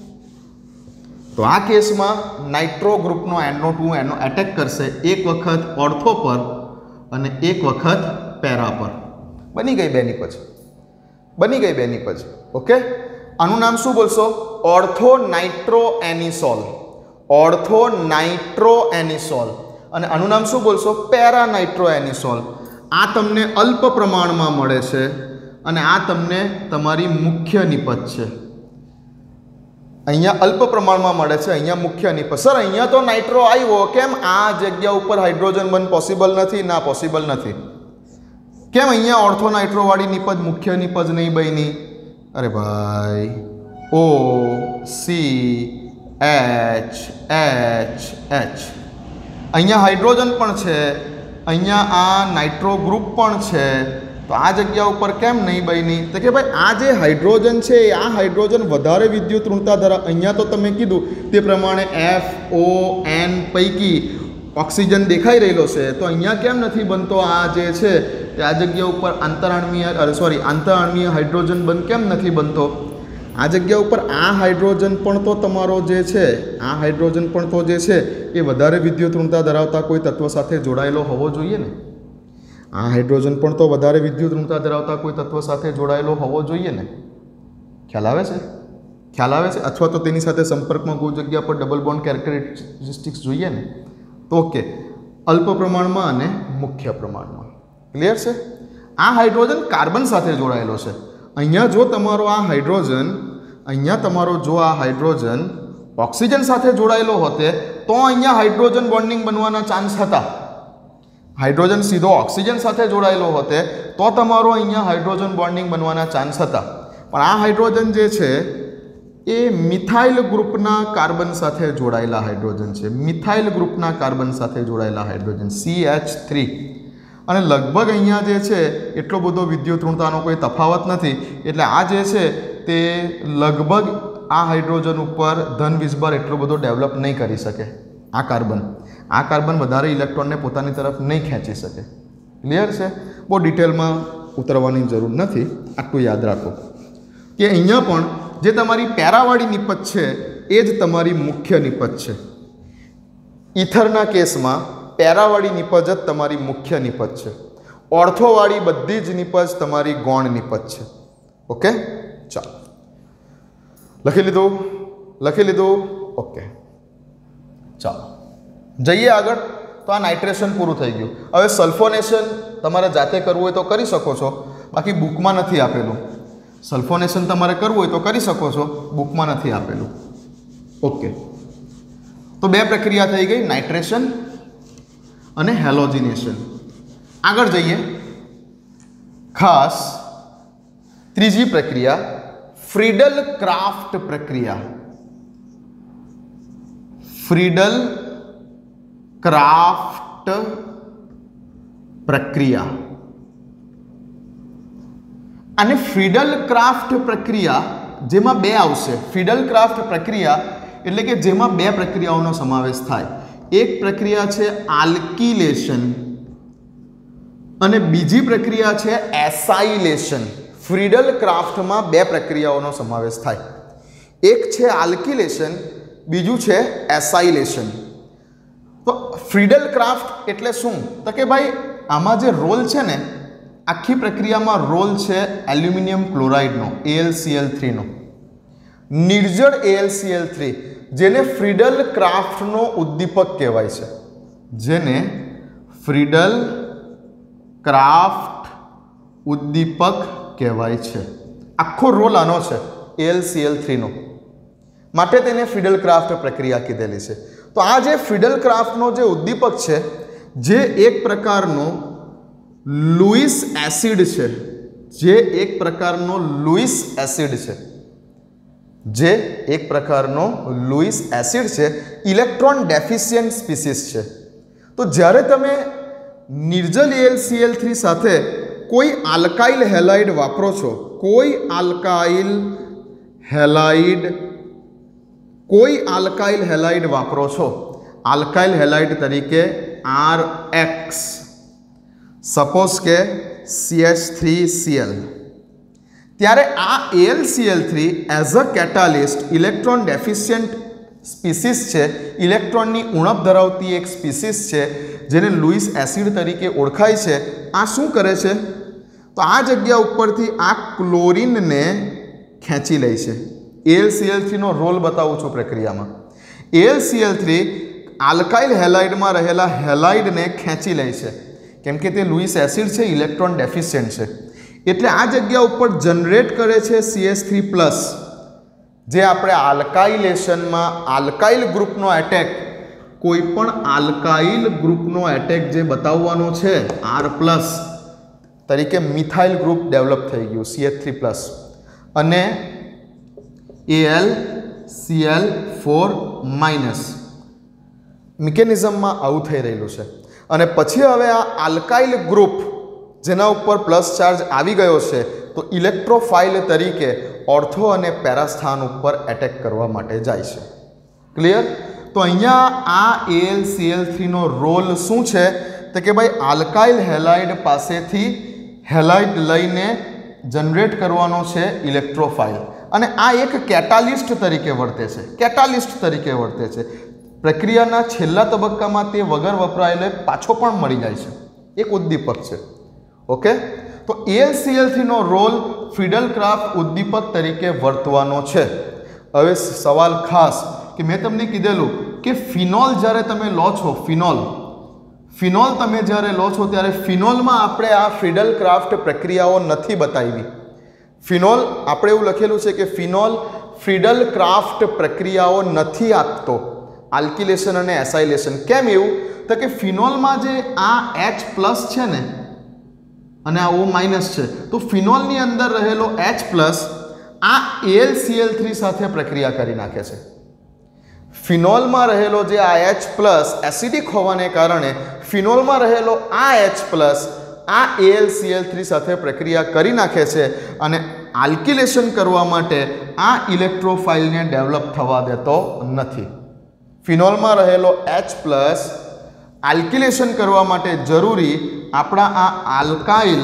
તો આ કેસમાં નાઇટ્રો ગ્રુપનો એન ઓ ટુ એનો એટેક કરશે એક વખત ઓર્થો પર અને એક વખત પેરા પર। બની ગઈ બે નિપજ, બની ગઈ બે નિપજ। ઓકે, આનું નામ શું બોલશો? Ortho nitro anisole. Ortho nitro anisole. અને આનું નામ શું બોલશો? Para nitro anisole. આ તમને અલ્પ પ્રમાણમાં મળે છે અને આ તમને તમારી મુખ્ય નિપજ છે। અહીંયા અલ્પ પ્રમાણમાં મળે છે, અહીંયા મુખ્ય નિપજ। સર અહીંયા તો નાઇટ્રો આવ્યો, કેમ આ જગ્યા ઉપર હાઇડ્રોજન બંધ પોસિબલ નથી? ના, પોસિબલ નથી। કેમ અહીંયા ઓર્થો નાઇટ્રો વાળી નિપજ મુખ્ય નિપજ નહીં બની? અરે ભાઈ, O C H H H, અહીંયા હાઇડ્રોજન પણ છે, અહીંયા આ નાઇટ્રો ગ્રુપ પણ છે, તો આ જગ્યા ઉપર કેમ નહીં બની? તો કે ભાઈ આ જે હાઇડ્રોજન છે આ હાઇડ્રોજન વધારે વિદ્યુત ઋણતા ધરાવે। અહીંયા તો તમે કીધું તે પ્રમાણે એફ ઓ એન પૈકી ઓક્સિજન દેખાઈ રહેલો છે, તો અહીંયા કેમ નથી બનતો? આ જે છે તે આ જગ્યા ઉપર આંતરાણવીય અરે સોરી આંતરાણવીય હાઇડ્રોજન બંધ કેમ નથી બનતો? આ જગ્યા ઉપર આ હાઇડ્રોજન પણ તો તમારો જે છે આ હાઇડ્રોજન પણ તો જે છે એ વધારે વિદ્યુત ઋણતા ધરાવતા કોઈ તત્વ સાથે જોડાયેલો હોવો જોઈએ ને। આ હાઇડ્રોજન પણ તો વધારે વિદ્યુત ઋણતા ધરાવતા કોઈ તત્વ સાથે જોડાયેલો હોવો જોઈએ ને। ખ્યાલ આવે છે? ખ્યાલ આવે છે? અથવા તો તેની સાથે સંપર્કમાં કોઈ જગ્યા પર ડબલ બોન્ડ કેરેક્ટરિસ્ટિક્સ જોઈએ ને। તો ઓકે, અલ્પ પ્રમાણમાં અને મુખ્ય પ્રમાણમાં। ક્લિયર છે? આ હાઇડ્રોજન કાર્બન સાથે જોડાયેલો છે। અહીંયા જો તમારો આ હાઇડ્રોજન અહીંયા તમારો જો આ હાઇડ્રોજન ઓક્સિજન સાથે જોડાયેલો હોતે તો અહીંયા હાઇડ્રોજન બોન્ડિંગ બનવાના ચાન્સ હતા। હાઇડ્રોજન સીધો ઓક્સિજન સાથે જોડાયેલો હોતે તો તમારો અહીંયા હાઇડ્રોજન બોન્ડિંગ બનવાના ચાન્સ હતા, પણ આ હાઇડ્રોજન જે છે એ મિથાઇલ ગ્રુપના કાર્બન સાથે જોડાયેલા હાઇડ્રોજન છે। મિથાઇલ ગ્રુપના કાર્બન સાથે જોડાયેલા હાઇડ્રોજન સી એચ થ્રી, અને લગભગ અહીંયા જે છે એટલો બધો વિદ્યુત ઋણતાનો કોઈ તફાવત નથી, એટલે આ જે છે તે લગભગ આ હાઇડ્રોજન ઉપર ધન વીજભાર એટલો બધો ડેવલપ નહીં કરી શકે। આ કાર્બન આ કાર્બન વધારે ઇલેક્ટ્રોનને પોતાની તરફ નહીં ખેંચી શકે। ક્લિયર છે? બહુ ડિટેલમાં ઉતરવાની જરૂર નથી, આટલું યાદ રાખો કે અહીંયા પણ જે તમારી પેરાવાળી નિપજ છે એ જ તમારી મુખ્ય નિપજ છે। ઇથરના કેસમાં પેરાવાળી નિપજ જ તમારી મુખ્ય નિપજ છે। ઓર્થોવાળી બધી જ નિપજ તમારી ગૌણ નિપજ છે। ઓકે, ચાલો લખી લીધું? લખી લીધું? ઓકે, ચાલો જઈએ આગળ। તો આ નાઇટ્રેશન પૂરું થઈ ગયું। હવે સલ્ફોનેશન તમારે જાતે કરવું હોય તો કરી શકો છો, બાકી બુકમાં નથી આપેલું। સલ્ફોનેશન તમારે કરવું હોય તો કરી શકો છો, બુકમાં નથી આપેલું। ઓકે, તો બે પ્રક્રિયા થઈ ગઈ, નાઇટ્રેશન અને હેલોજિનેશન। આગળ જઈએ, ખાસ ત્રીજી પ્રક્રિયા ફ્રીડલ ક્રાફ્ટ પ્રક્રિયા। ફ્રીડલ ક્રાફ્ટ પ્રક્રિયા અને ફ્રીડલ ક્રાફ્ટ પ્રક્રિયા જેમાં બે આવશે। ફ્રીડલ ક્રાફ્ટ પ્રક્રિયા એટલે કે જેમાં બે પ્રક્રિયાઓનો સમાવેશ થાય। એક પ્રક્રિયા છે આલ્કિલેશન અને બીજી પ્રક્રિયા છે એસાઇલેશન। ફ્રીડલ ક્રાફ્ટમાં બે પ્રક્રિયાઓનો સમાવેશ થાય। એક છે આલ્કિલેશન, બીજું છે એસાઇલેશન। તો ફ્રીડલ ક્રાફ્ટ એટલે શું? તો કે ભાઈ આમાં જે રોલ છે ને, આખી પ્રક્રિયામાં રોલ છે એલ્યુમિનિયમ ક્લોરાઇડનો, A L C L three નો, નિર્જળ A L C L three, જેને ફ્રીડલ ક્રાફ્ટનો ઉદ્દીપક કહેવાય છે, જેને ફ્રીડલ ક્રાફ્ટ ઉદ્દીપક કહેવાય છે. આખો રોલ આનો છે A L C L three નો, માટે તેને ફિડલ ક્રાફ્ટ પ્રક્રિયા કીધેલી છે. તો આ જે ફિડલ ક્રાફ્ટનો જે ઉદ્દીપક છે, જે એક પ્રકારનો લુઈસ એસિડ છે, જે એક પ્રકારનો લુઈસ એસિડ છે, જે એક પ્રકારનો લુઈસ એસિડ છે, ઇલેક્ટ્રોન ડેફિશિયન્ટ સ્પીસીસ છે. તો જ્યારે તમે નિર્જલ A L C L three સાથે કોઈ આલ્કાઇલ હેલાઇડ વાપરો છો, કોઈ આલ્કાઇલ હેલાઇડ કોઈ આલ્કાઇલ હેલાઇડ વાપરો છો, આલ્કાઇલ હેલાઇડ તરીકે આર એક્સ, સપોઝ કે C H three C L, ત્યારે આ A L C L three as a catalyst electron deficient species છે, ઇલેક્ટ્રોનની ઉણપ ધરાવતી એક સ્પીસીસ છે, જેને લુઈસ એસિડ તરીકે ઓળખાય છે. આ શું કરે છે? તો આ જગ્યા ઉપરથી આ ક્લોરીનને ખેંચી લે છે. A L C L three નો રોલ બતાવું છું પ્રક્રિયામાં. A L C L three alkyl હેલાઇડમાં રહેલા હેલાઇડને ખેંચી લે છે, કેમ કે તે લુઈસ એસિડ છે, ઇલેક્ટ્રોન ડેફિશિયન્ટ છે. એટલે આ જગ્યા ઉપર જનરેટ કરે છે સી એચ થ્રી પ્લસ, જે આપણે આલ્કાઇલેશનમાં આલ્કાઇલ ગ્રુપનો એટેક, કોઈ પણ આલ્કાઇલ ગ્રુપનો એટેક જે બતાવવાનો છે આર પ્લસ તરીકે મિથાઇલ ગ્રુપ ડેવલપ થઈ ગયું સી એચ થ્રી પ્લસ, અને A L C L four minus મિકેનિઝમમાં આવું થઈ રહેલું છે. અને પછી હવે આ આલ્કાઇલ ગ્રુપ જેના ઉપર પ્લસ ચાર્જ આવી ગયો છે, તો ઇલેક્ટ્રોફાઇલ તરીકે ઓર્થો અને પેરા સ્થાન ઉપર એટેક કરવા માટે જાય છે. ક્લિયર? તો અહીંયા આ A L C L three નો રોલ શું છે? તો કે ભાઈ આલ્કાઇલ હેલાઇડ પાસેથી હેલાઇડ લઈને જનરેટ કરવાનો છે ઇલેક્ટ્રોફાઇલ, અને આ એક કેટાલિસ્ટ તરીકે વર્તે છે. કેટાલિસ્ટ તરીકે વર્તે છે. પ્રક્રિયાના છેલ્લા તબક્કામાં તે વગર વપરાયેલો પાછો પણ મળી જાય છે. એક ઉદ્દીપક છે. ઓકે, તો A L C L three નો રોલ ફિડલ ક્રાફ્ટ ઉદ્દીપક તરીકે વર્તવાનો છે. હવે સવાલ ખાસ કે મેં તમને કીધેલું કે ફિનોલ જ્યારે તમે લો છો, ફિનોલ ફિનોલ તમે જ્યારે લો છો ત્યારે ફિનોલમાં આપણે આ ફિડલ ક્રાફ્ટ પ્રક્રિયાઓ નથી બતાવી. ફિનોલ આપણે એવું લખેલું છે કે ફિનોલ ફિડલ ક્રાફ્ટ પ્રક્રિયાઓ નથી આપતો, આલ્કિલેશન અને એસાઇલેશન. કેમ એવું? તો કે ફિનોલમાં જે આ એચ પ્લસ છે ને અને આ ઓ માઇનસ છે, તો ફિનોલની અંદર રહેલો એચ પ્લસ આ A L C L three સાથે પ્રક્રિયા કરી નાખે છે. ફિનોલમાં રહેલો જે આ એચ પ્લસ એસિડિક હોવાને કારણે ફિનોલમાં રહેલો આ એચ પ્લસ આ A L C L three સાથે પ્રક્રિયા કરી નાખે છે, અને આલ્કિલેશન કરવા માટે આ ઇલેક્ટ્રોફાઇલને ડેવલપ થવા દેતો નથી. ફિનોલમાં રહેલો એચ પ્લસ આલ્કિલેશન કરવા માટે જરૂરી આપણા આ આલ્કાઇલ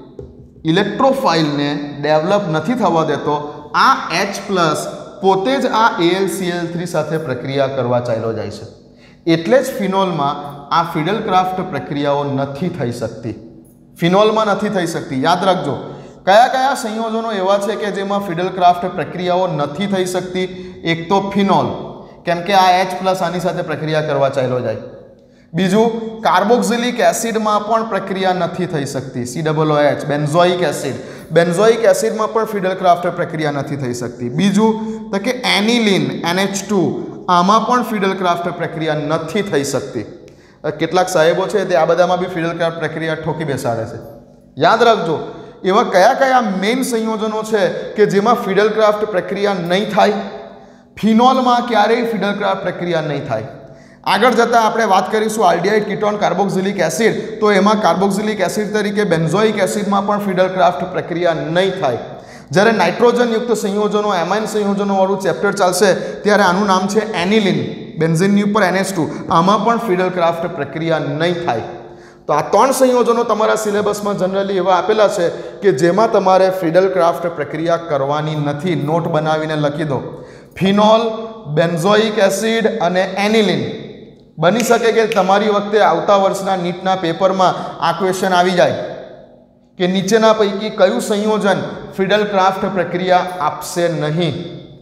ઇલેક્ટ્રોફાઇલને ડેવલપ નથી થવા દેતો. આ એચ પ્લસ પોતે જ આ A L C L three સાથે પ્રક્રિયા કરવા ચાલ્યો જાય છે. એટલે જ ફિનોલમાં આ ફિડલ ક્રાફ્ટ પ્રક્રિયાઓ નથી થઈ શકતી. ફિનોલમાં નથી થઈ શકતી. યાદ રાખજો, કયા કયા સંયોજનો એવા છે કે જેમાં ફિડલ ક્રાફ્ટ પ્રક્રિયાઓ નથી થઈ શકતી? એક તો ફિનોલ, કેમ કે આ એચ પ્લસ આની સાથે પ્રક્રિયા કરવા ચાલ્યો જાય. બીજું, કાર્બોક્સિલિક એસિડમાં પણ પ્રક્રિયા નથી થઈ શકતી, C double O H, benzoic acid, benzoic એસિડમાં પણ ફિડલ ક્રાફ્ટ પ્રક્રિયા નથી થઈ શકતી. બીજું તો કે એનિલિન એન એચ ટુ, આમાં પણ ફિડલ ક્રાફ્ટ પ્રક્રિયા નથી થઈ શકતી. કેટલાક સાહેબો છે તે આ બધામાં બી ફિડલ ક્રાફ્ટ પ્રક્રિયા ઠોકી બેસાડે છે. યાદ રાખજો, એવા કયા કયા મેઇન સંયોજનો છે કે જેમાં ફિડલ ક્રાફ્ટ પ્રક્રિયા નહીં થાય? ફિનોલમાં ક્યારેય ફિડલ ક્રાફ્ટ પ્રક્રિયા નહીં થાય. આગળ જતાં આપણે વાત કરીશું આલ્ડિહાઇડ કીટોન કાર્બોક્સિલિક એસિડ, તો એમાં કાર્બોક્સિલિક એસિડ તરીકે બેન્ઝોઇક એસિડમાં પણ ફિડલ ક્રાફ્ટ પ્રક્રિયા નહીં થાય. જ્યારે નાઇટ્રોજનયુક્ત સંયોજનો, એમાઇન સંયોજનોવાળું ચેપ્ટર ચાલશે ત્યારે આનું નામ છે એનિલિન, બેન્ઝીનની ઉપર એન એચ ટુ, આમાં પણ ફિડલ ક્રાફ્ટ પ્રક્રિયા નહીં થાય. તો આ ત્રણ સંયોજનો તમારા સિલેબસમાં જનરલી એવા આપેલા છે કે જેમાં તમારે ફિડલ ક્રાફ્ટ પ્રક્રિયા કરવાની નથી. નોટ બનાવીને લખી દો, ફિનોલ, બેન્ઝોઇક એસિડ અને એનિલિન. બની શકે કે તમારી વખતે આવતા વર્ષના નીટના પેપરમાં આ ક્વેશ્ચન આવી જાય કે નીચેના પૈકી કયું સંયોજન ફિડલ ક્રાફ્ટ પ્રક્રિયા આપશે નહીં?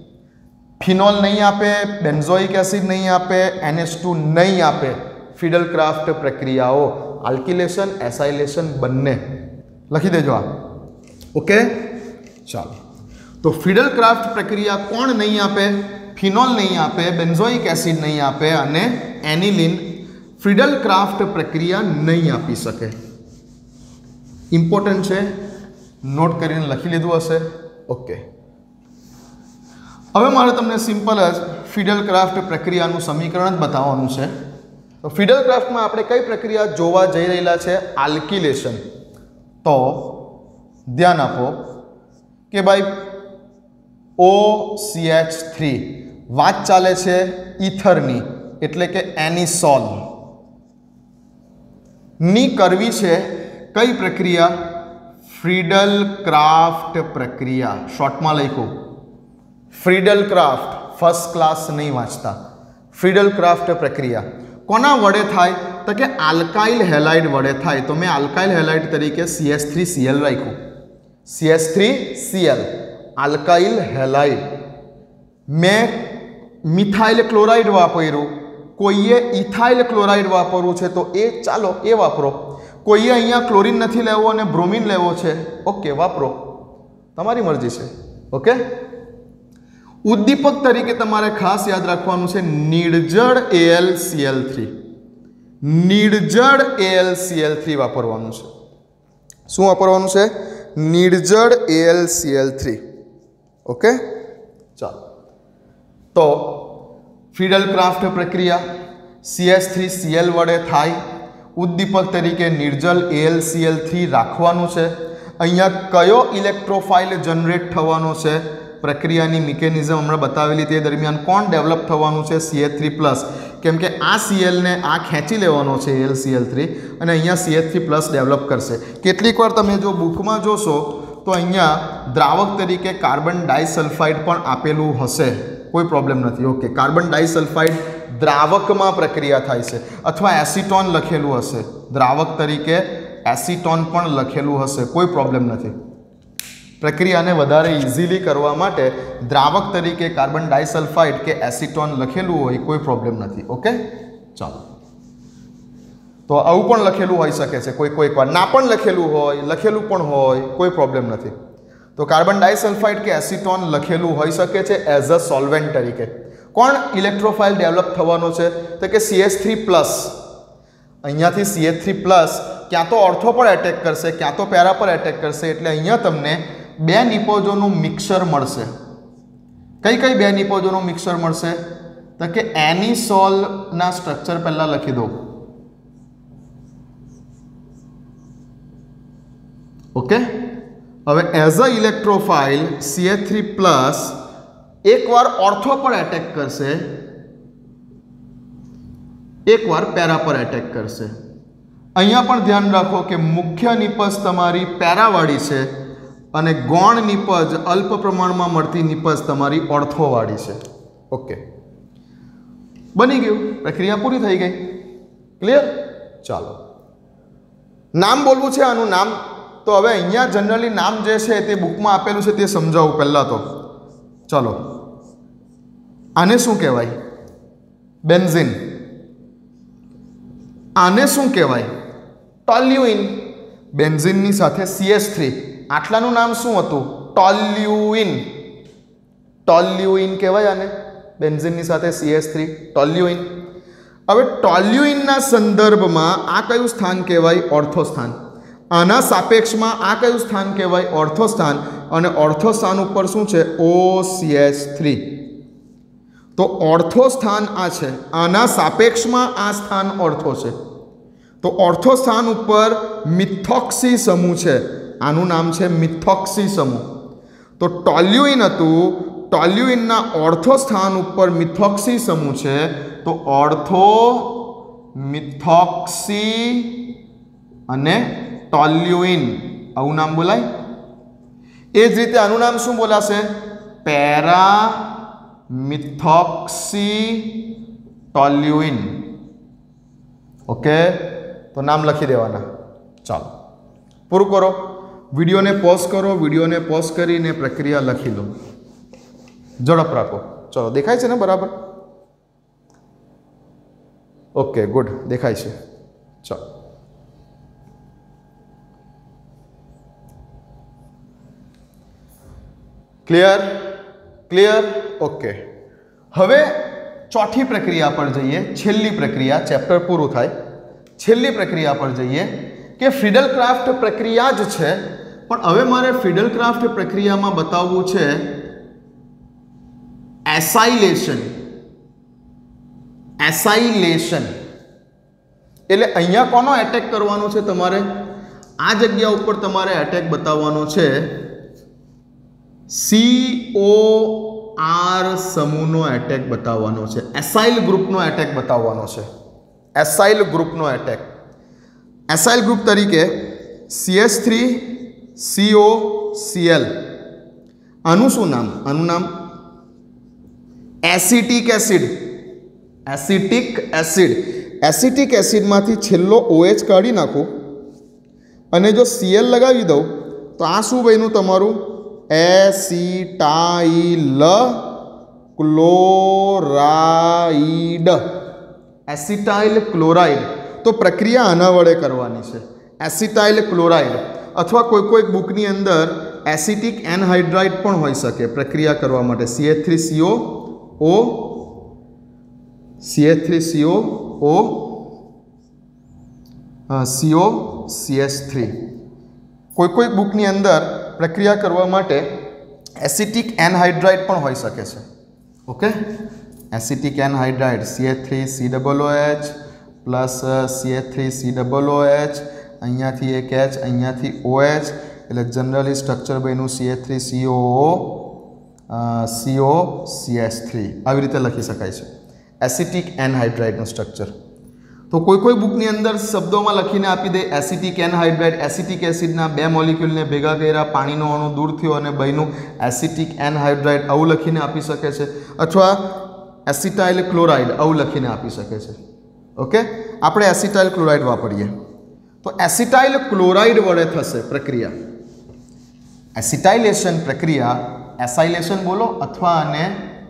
ફિનોલ નહીં આપે, બેન્ઝોઇક એસિડ નહીં આપે, એન એચ ટુ નહીં આપે, ફિડલ ક્રાફ્ટ પ્રક્રિયાઓ આલ્કિલેશન એસાઇલેશન બંને લખી દેજો આ ઓકે ચાલો તો ફિડલ ક્રાફ્ટ પ્રક્રિયા કોણ નહીં આપે ફિનોલ નહીં આપે બેન્ઝોઇક એસિડ નહીં આપે અને એનિલિન ફિડલ ક્રાફ્ટ પ્રક્રિયા નહીં આપી શકે ઇમ્પોર્ટન્ટ છે નોટ કરીને લખી લીધું હશે ઓકે હવે મારે તમને સિમ્પલ જ ફિડલ ક્રાફ્ટ પ્રક્રિયાનું સમીકરણ જ બતાવવાનું છે તો ફિડલ ક્રાફ્ટમાં આપણે કઈ પ્રક્રિયા જોવા જઈ રહેલા છે આલ્કિલેશન તો ધ્યાન આપો કે ભાઈ ઓ સી એચ થ્રી વાત ચાલે છે ઇથરની એટલે કે એનિસોલ ની કરવી છે કઈ પ્રક્રિયા ફ્રીડલ ક્રાફ્ટ પ્રક્રિયા શોર્ટમાં લખ્યું ફ્રીડલ ક્રાફ્ટ ફર્સ્ટ ક્લાસ નહીં વાંચતા ફ્રીડલ ક્રાફ્ટ પ્રક્રિયા કોના વડે થાય તો કે આલ્કાઇલ હેલાઇડ વડે થાય તો મેં આલ્કાઇલ હેલાઇડ તરીકે C H three C L રાખ્યું C H three C L alkyl halide મેં મિથાઇલ ક્લોરાઇડ વાપર્યું કોઈએ ઇથાઇલ ક્લોરાઇડ વાપરવું છે તો એ ચાલો એ વાપરો કોઈએ અહીંયા ક્લોરીન નથી લેવો અને બ્રોમિન લેવો છે ઓકે વાપરો તમારી મરજી છે ઓકે ઉદ્દીપક તરીકે તમારે ખાસ યાદ રાખવાનું છે નિર્જળ A L C L three નિર્જળ A L C L three વાપરવાનું છે શું વાપરવાનું છે નિર્જળ A L C L three okay ચાલો તો ફિડલ ક્રાફ્ટ પ્રક્રિયા C H three C L વડે થાય ઉદ્દીપક તરીકે નિર્જળ A L C L three રાખવાનું છે અહીંયા કયો ઇલેક્ટ્રોફાઇલ જનરેટ થવાનો છે પ્રક્રિયાની મિકેનિઝમ હમણાં બતાવેલી તે દરમિયાન કોણ ડેવલપ થવાનું છે સી એચ થ્રી પ્લસ કેમ કે આ સીએલને આ ખેંચી લેવાનો છે એલ સી એલ થ્રી અને અહીંયા C H three plus develop કરશે કેટલીક વાર તમે જો બુકમાં જોશો તો અહીંયા દ્રાવક તરીકે કાર્બન ડાયસલ્ફાઇડ પણ આપેલું હશે કોઈ પ્રોબ્લેમ નથી ઓકે કાર્બન ડાયસલ્ફાઇડ દ્રાવકમાં પ્રક્રિયા થાય છે અથવા એસિટોન લખેલું હશે દ્રાવક તરીકે એસિટોન પણ લખેલું હશે કોઈ પ્રોબ્લેમ નથી પ્રક્રિયાને વધારે ઇઝીલી કરવા માટે દ્રાવક તરીકે કાર્બન ડાયસલ્ફાઇડ કે એસિટોન લખેલું હોય કોઈ પ્રોબ્લેમ નથી ઓકે ચાલો તો આવું પણ લખેલું હોઈ શકે છે કોઈ કોઈક વાર ના પણ લખેલું હોય લખેલું પણ હોય કોઈ પ્રોબ્લેમ નથી તો કાર્બન ડાયસલ્ફાઇડ કે એસિટોન લખેલું હોઈ શકે છે એઝ અ સોલ્વેન્ટ તરીકે કોણ ઇલેક્ટ્રોફાઇલ ડેવલપ થવાનો છે તો કે સી એચ થ્રી પ્લસ અહીંયાથી સી એચ થ્રી પ્લસ ક્યાં તો ઓર્થો પર એટેક કરશે ક્યાં તો પેરા પર એટેક કરશે એટલે અહીંયા તમને બે નિપોજોનું મિક્સર મળશે કઈ કઈ બે નિપોજોનું મિક્સર મળશે તો કે એનિસોલના સ્ટ્રક્ચર પહેલાં લખી દો ઓકે હવે as a electrophile C H three plus એકવાર ઓર્થો પર એટેક કરશે એકવાર પેરા પર એટેક કરશે અહીંયા પણ ધ્યાન રાખો કે મુખ્ય નિપજ તમારી પેરાવાળી છે અને ગૌણ નિપજ અલ્પ પ્રમાણમાં મળતી નિપજ તમારી ઓર્થોવાળી છે ઓકે બની ગયું પ્રક્રિયા પૂરી થઈ ગઈ ક્લિયર ચાલો નામ બોલવું છે આનું નામ તો હવે અહીંયા જનરલી નામ જે છે તે બુકમાં આપેલું છે તે સમજાવું પહેલાં તો ચાલો આને શું કહેવાય બેન્ઝીન આને શું કહેવાય ટોલ્યુઇન બેન્ઝીનની સાથે સી એચ થ્રી આટલાનું નામ શું હતું ટોલ્યુઇન ટોલ્યુઇન કહેવાય આને બેન્ઝીનની સાથે સી એચ થ્રી ટોલ્યુઇન હવે ટોલ્યુઇનના સંદર્ભમાં આ કયું સ્થાન કહેવાય ઓર્થો સ્થાન આના સાપેક્ષમાં આ કયું સ્થાન કહેવાય ઓર્થો સ્થાન અને ઓર્થો સ્થાન ઉપર શું છે ઓ સી એચ થ્રી તો ઓર્થો સ્થાન આ છે આના સાપેક્ષમાં આ સ્થાન ઓર્થો છે તો ઓર્થો સ્થાન ઉપર મિથોક્સી સમૂહ છે આનું નામ છે મિથોક્સી સમૂહ તો ટોલ્યુઇન હતું ટોલ્યુઇનના ઓર્થો સ્થાન ઉપર મિથોક્સી સમૂહ છે તો ઓર્થો મિથોક્સી અને ટોલ્યુઇન આવું નામ બોલાય એ જ રીતે આનું નામ શું બોલાશે પેરા મિથોક્સી ટોલ્યુઇન ઓકે તો નામ લખી દેવાના ચાલો પૂરું કરો વિડીયોને પોઝ કરો વિડીયોને પોઝ કરીને પ્રક્રિયા લખી લો ઝડપ રાખો ચલો દેખાય છે ને બરાબર ઓકે ગુડ દેખાય છે ચાલો क्लियर क्लियर ओके। हवे चौथी प्रक्रिया पर जईए, छेल्ली प्रक्रिया, चेप्टर पूरुं थाय, छेल्ली प्रक्रिया पर जईए के फ्रीडल-क्राफ्ट प्रक्रिया ज छे, पण हवे मारे फ्रीडल-क्राफ्ट प्रक्रियामां बताववुं छे एसाइलेशन। एसाइलेशन એટલે અહીંયા કોનો એટેક કરવાનો છે તમારે? આ જગ્યા ઉપર તમારે એટેક બતાવવાનો છે સી ઓ આર સમૂહનો એટેક બતાવવાનો છે, એસાઇલ ગ્રુપનો એટેક બતાવવાનો છે, એસાઇલ ગ્રુપનો એટેક। એસાઇલ ગ્રુપ તરીકે C H three C O C L, આનું શું નામ? આનું નામ acetic acid, acetic acid. Acetic એસિડમાંથી છેલ્લો ઓએચ કાઢી નાખો અને જો સીએલ લગાવી દઉં તો આ શું બન્યું તમારું? Acetyl chloride, acetyl chloride. તો પ્રક્રિયા આના વડે કરવાની છે, એસિટાઇલ ક્લોરાઇડ, અથવા કોઈ કોઈ બુકની અંદર એસિટિક એનહાઇડ્રાઇડ પણ હોઈ શકે પ્રક્રિયા કરવા માટે। C H three C O O C H three C O O C O C H three, કોઈ કોઈ બુકની અંદર પ્રક્રિયા કરવા માટે એસિટિક એનહાઇડ્રાઇડ પણ હોઈ શકે છે। Okay, acetic anhydride C H three C double O H plus C H three C double O H, અહીંયાથી એક એચ, અહીંયાથી ઓ એચ, એટલે જનરલી સ્ટ્રક્ચર બન્યું C H three C O C O C H three, આવી રીતે લખી શકાય છે એસિટિક એનહાઇડ્રાઇડનું સ્ટ્રક્ચર। તો કોઈ કોઈ બુકની અંદર શબ્દોમાં લખીને આપી દે એસિટિક એનહાઇડ્રાઇડ, એસિટિક એસિડના બે મોલિક્યુલને ભેગા કર્યા, પાણીનો અણુ દૂર થયો અને બન્યું એસિટિક એનહાઇડ્રાઇડ, આવું લખીને આપી શકે છે, અથવા એસિટાઇલ ક્લોરાઇડ આવું લખીને આપી શકે છે। ઓકે, આપણે એસિટાઇલ ક્લોરાઇડ વાપરીએ તો એસિટાઇલ ક્લોરાઇડ વડે થશે પ્રક્રિયા, એસિટાઇલેશન પ્રક્રિયા, એસાઇલેશન બોલો અથવા આને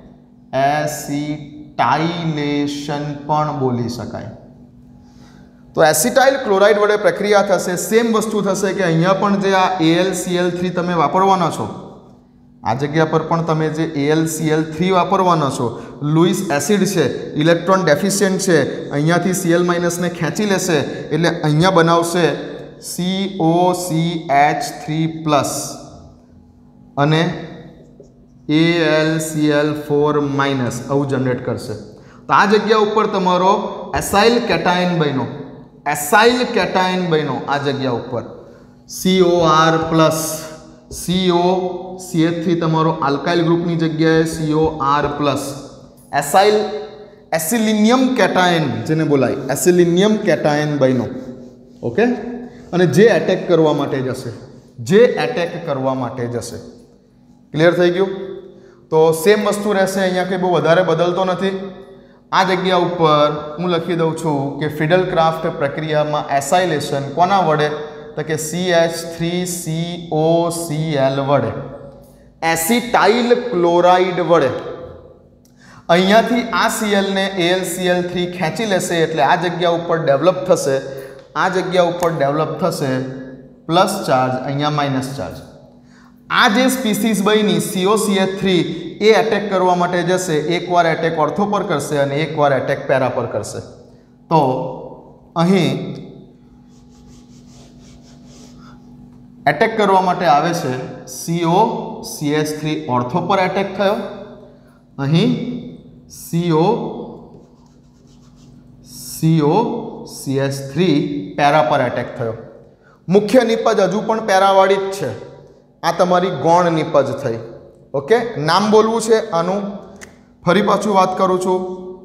એસિટાઇલેશન પણ બોલી શકાય। તો એસિટાઇલ ક્લોરાઇડ વડે પ્રક્રિયા થશે, સેમ વસ્તુ થશે કે અહીંયા પણ જે આ A L C L three તમે વાપરવાના છો, આ જગ્યા પર પણ તમે જે A L C L three વાપરવાના છો, લुईस એસિડ છે, ઇલેક્ટ્રોન ડેફિશિયન્ટ છે, અહીંયાથી સી એલ માઇનસને ખેંચી લેશે એટલે અહીંયા બનાવશે C O C H three plus અને A L C L four minus આવું જનરેટ કરશે। તો આ જગ્યા ઉપર તમારો એસાઇલ કેટાયન બન્યો, એસાઇલ કેટાયન બન્યો આ જગ્યા ઉપર C O R plus C O C H three તમારો આલ્કાઇલ ગ્રુપની જગ્યાએ C O R plus, acyl acylinium cation જેને બોલાય એસિલિનિયમ કેટાયન બન્યો। ઓકે, અને જે એટેક કરવા માટે જશે, જે એટેક કરવા માટે જશે, ક્લિયર થઈ ગયું? તો સેમ વસ્તુ રહેશે, અહીંયા કંઈ બહુ વધારે બદલતો નથી। આ જગ્યા ઉપર હું લખી દઉં છું કે ફ્રીડલ-ક્રાફ્ટ પ્રક્રિયામાં એસાઇલેશન કોના વડે? તો કે C H three C O C L વડે, એસિટાઇલ ક્લોરાઇડ વડે। અહીંયાથી આ સીએલને A L C L three ખેંચી લેશે એટલે આ જગ્યા ઉપર ડેવલપ થશે, આ જગ્યા ઉપર ડેવલપ થશે પ્લસ ચાર્જ, અહીંયા માઇનસ ચાર્જ। આ જે સ્પીસીસ બની C O C H three એ એટેક કરવા માટે જશે, એકવાર એટેક ઓર્થો પર કરશે અને એકવાર એટેક પેરા પર કરશે। તો અહીં એટેક કરવા માટે આવે છે C O C H three ortho પર એટેક થયો, અહીં C O C O C H three para પર એટેક થયો। મુખ્ય નિપજ હજુ પણ પેરાવાળી જ છે, આ તમારી ગૌણ નિપજ થઈ। ઓકે, નામ બોલવું છે આનું, ફરી પાછું વાત કરું છું,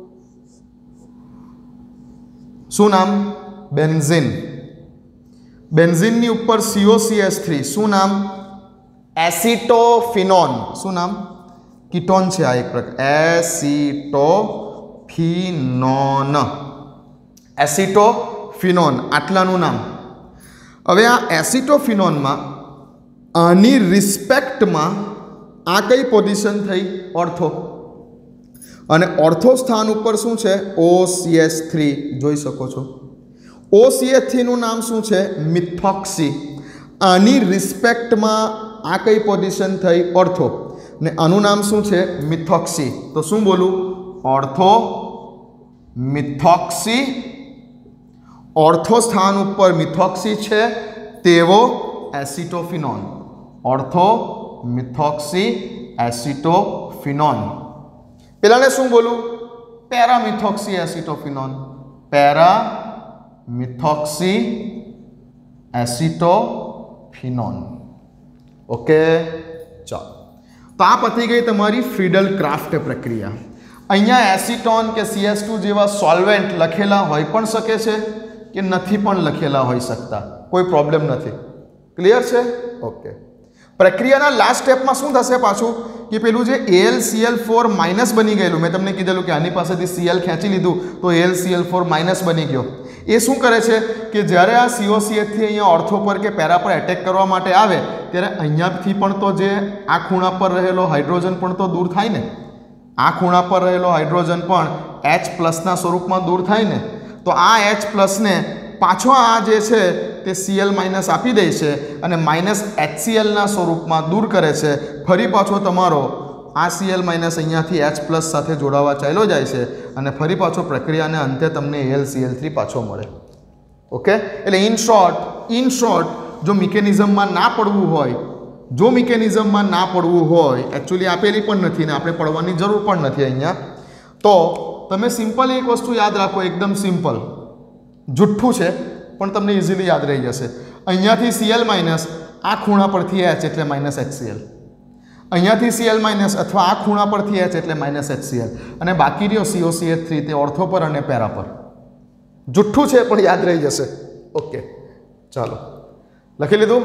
શું નામ? બેન્ઝીન। બેન્ઝીનની ઉપર C O C H three, શું નામ? એસિટોફિનોન। શું નામ? કીટોન છે આ એક પ્રકાર, એસિટોફિનોન, એસિટોફિનોન આટલાનું નામ। હવે આ એસિટોફિનોનમાં આની રિસ્પેક્ટમાં આ કઈ પોઝિશન થઈ? ઓર્થો, અને ઓર્થો સ્થાન ઉપર શું છે? ઓ સી એચ થ્રી જોઈ શકો છો। ઓ સી એચ થ્રી નું નામ શું છે? મિથોક્સી। આની રિસ્પેક્ટમાં આ કઈ પોઝિશન થઈ? ઓર્થો। ने आनु नाम शुं छे मिथॉक्सी तो शुं बोलूं ऑर्थो मिथॉक्सी ऑर्थो स्थान पर मिथॉक्सी छे तेवो एसिटोफिनोन ऑर्थो मिथॉक्सी एसिटोफिनोन पेलाने शुं बोलूं para methoxy acetophenone para methoxy acetophenone okay चलो तो आ पती गई तमारी फ्रीडल क्राफ्ट प्रक्रिया अहींया एसीटोन के सी एस टू जेवा सॉल्वेंट लखेला होई पण शके छे के नथी पण लखेला होई सकता कोई प्रॉब्लम नहीं क्लियर है ओके प्रक्रिया लास्ट स्टेप में शू थशे पाछू कि पेलू जे A L C L four minus बनी गयेलू मैं तमने कीधेलू कि आनी पासेथी सी एल खेंची लीधु तो A L C L four minus बनी गयो ए शू करे छे कि ज्यारे आ सी ओ सी एच थी अहींया ऑर्थो पर के पैरा पर एटेक करवा माटे आवे त्यारे अहींयाथी पण तो जे आ खूणा पर रहेलो हाइड्रोजन पण तो दूर थाय ने आ खूणा पर रहेलो हाइड्रोजन पण एच प्लस ना स्वरूप में दूर थाय ने तो आ एच प्लस ने पाछो आ जे छे ते सी एल माइनस आपी दे छे अने माइनस एच सी एल ना स्वरूप में दूर करे छे फरी पाछो तमारो आ सी एल माइनस अहींयाथी एच प्लस साथे जोड़ावा चाल्यो जाय छे अने फरी पाछो प्रक्रियाने अंते तमने A L C L three पाछो मळे ओके एटले इन शॉर्ट इन शॉर्ट जो मिकेनिज्म में ना पड़वुं होय जो मिकेनिज्म में ना पड़वुं होय एक्चुअली आपेली पण नथी ने आपणे पड़वानी जरूर पण नथी अहींया तो तमे सिंपल एक वस्तु याद राखो एकदम सिंपल जुठ्ठू है पण तमने इजीली याद रही जशे अहींयाथी सी एल माइनस आ खूणा परथी एच एटले माइनस एच सी एल अहींयाथी सी एल माइनस अथवा आ खूणा परथी एच एटले माइनस एच सी एल अने बाकी रह्यो C O C H three ते ऑर्थो पर अने पैरा पर जुठ्ठू है पण याद रही जशे ओके चलो लखी लीधुं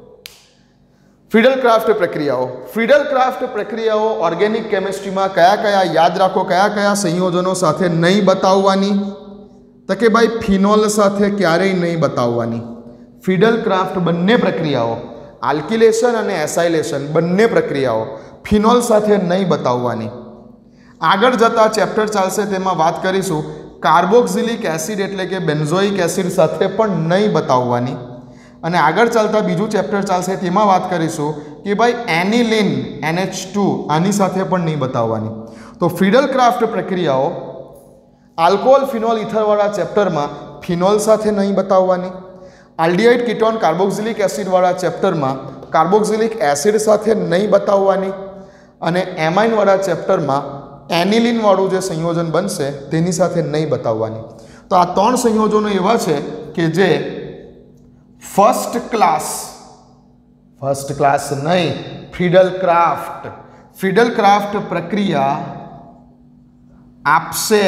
फ्रीडल क्राफ्ट प्रक्रियाओं फ्रीडल क्राफ्ट प्रक्रियाओं ऑर्गेनिक केमिस्ट्री में कया कया याद राखो कया कया संयोजनों साथे नहीं बताववानी तो कि भाई फिनोल साथे क्यारेय नहीं बताववानी फ्रीडल क्राफ्ट बंने प्रक्रियाओं आल्किलेशन और एसाइलेशन बंने प्रक्रियाओं फिनोल साथे नहीं बताववानी आगळ जता चेप्टर चालशे तेमां वात करीशुं कार्बोक्सिलिक एसिड एटले के बेन्जोइक एसिड साथे पण नहीं बताववानी अने आगळ चालता बीजू चेप्टर चालशे तेमां वात करीशुं कि भाई एनिलीन एन एच टू आनी साथे पण नहीं बताववानी तो फ्रीडल क्राफ्ट प्रक्रियाओं आल्कोहोल फिनोल इथरवाळा चेप्टर में फिनोल साथे नहीं बताववानी आल्डिहाइड कीटोन कार्बोक्सिलिक एसिड वाला चेप्टर में कार्बोक्सिलिक एसिड साथे नहीं बताववानी अने एमाइन वाला चेप्टर में एनिलीन वाळुं जे संयोजन बनशे तेनी साथे नहीं बताववानी तो आ त्रण संयोजनों एवा छे के जे फर्स्ट क्लास फर्स्ट क्लास नहीं फ्रीडल क्राफ्ट फ्रीडल क्राफ्ट प्रक्रिया आपसे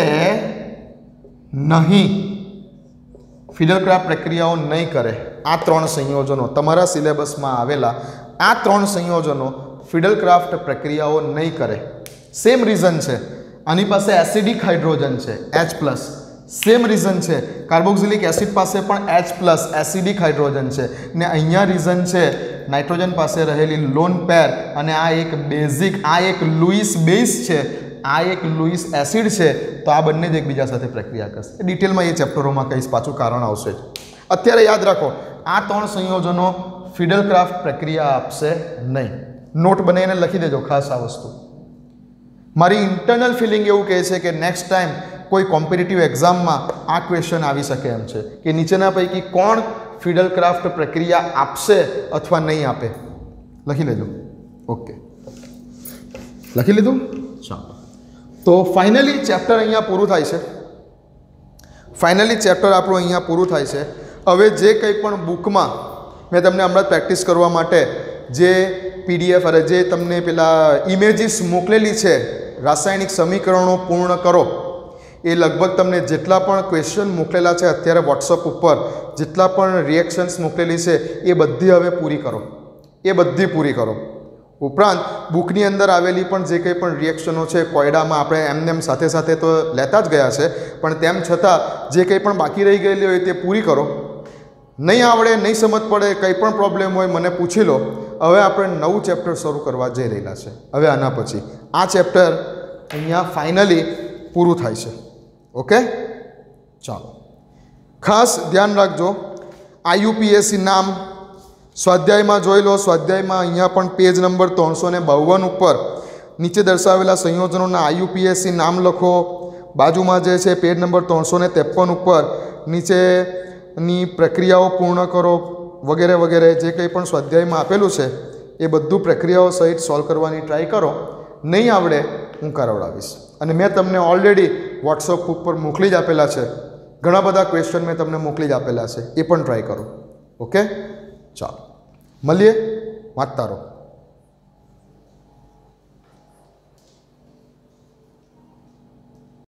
नहीं फ्रीडल क्राफ्ट प्रक्रियाओं नहीं करे आ त्रण संयोजनों तमारा सिलेबस में आवेला आ त्रण संयोजनों फ्रीडल क्राफ्ट प्रक्रियाओं नहीं करे सेम रीजन है आनी पासे एसिडिक हाइड्रोजन है एच प्लस सेम रीजन है कार्बोक्सिलिक एसिड पासे पण एच प्लस एसिडिक हाइड्रोजन है ने अहींया रीजन है नाइट्रोजन पासे रहेली लोन पेर अने आ एक बेजिक आ एक लुईस बेस है आ एक लुईस एसिड है तो आ बंने ज एकबीजा साथे प्रक्रिया करशे डिटेल में ये चेप्टरों में कहीश पाछुं कारण आवशे अत्यारे याद रखो आ त्रण संयोजनों फ्रीडल क्राफ्ट प्रक्रिया आपसे नहीं नोट बनावीने लखी देजो खास आ वस्तु मारी इंटरनल फीलिंग एवुं कहे छे कि नेक्स्ट टाइम कोई कॉम्पिटिटिव एक्जाम में आ क्वेश्चन आवी शके एम छे कि नीचेना पैकी कोण फ्रीडल क्राफ्ट प्रक्रिया आपसे अथवा नहीं आपे लखी लेजो ओके लखी लीधुं चलो तो फाइनली चेप्टर अहींया पूरुं थाय छे फाइनली चेप्टर आपणुं अहींया पूरुं थाय छे हवे जे कंई पण बुकमां मैं तमने हमणां प्रेक्टिस करवा माटे जे पीडीएफ अरे जे तमने पेला इमेजीस मोकलेली छे रासायणिक समीकरणों पूर्ण करो ए लगभग तमने जेटला पण क्वेश्चन मोकलेला छे अत्यारे व्हाट्सएप पर जेटला पण रिएक्शन्स मोकलेली छे ए बधी हवे पूरी करो ए बधी पूरी करो उपरांत बुकनी अंदर आवेली पण जे कंई पण रिएक्शनों छे कोयडामां आपणे एमनेम साथे साथे तो लेता ज गया छे पण तेम छतां जे कंई पण बाकी रही गयेली होय ते पूरी करो नहीं आवड़े नहीं समझ पड़े कंई पण प्रॉब्लम होय मने पूछी लो हवे आपणे नवुं चेप्टर शरू करवा जई रहेला छे हवे आना पछी आ चेप्टर अहींया फाइनली पूरुं थाय छे ओके चलो खास ध्यान राखजो आईयूपीएससी नाम સ્વાધ્યાયમાં જોઈ લો, સ્વાધ્યાયમાં અહીંયા પણ પેજ નંબર ત્રણસો ને બાવન ઉપર નીચે દર્શાવેલા સંયોજનોના આઈયુપીએસસી નામ લખો. બાજુમાં જે છે પેજ નંબર ત્રણસો ને ત્રેપન ઉપર નીચેની પ્રક્રિયાઓ પૂર્ણ કરો વગેરે વગેરે જે કંઈ પણ સ્વાધ્યાયમાં આપેલું છે એ બધું પ્રક્રિયાઓ સહિત સોલ્વ કરવાની ટ્રાય કરો. નહીં આવડે હું કરાવડાવીશ. અને મેં તમને ઓલરેડી વોટ્સઅપ ઉપર મોકલી જ આપેલા છે. ઘણા બધા ક્વેશ્ચન મેં તમને મોકલી જ આપેલા છે, એ પણ ટ્રાય કરો. ઓકે, ચાલો મળીએ, વાંચતા રહો.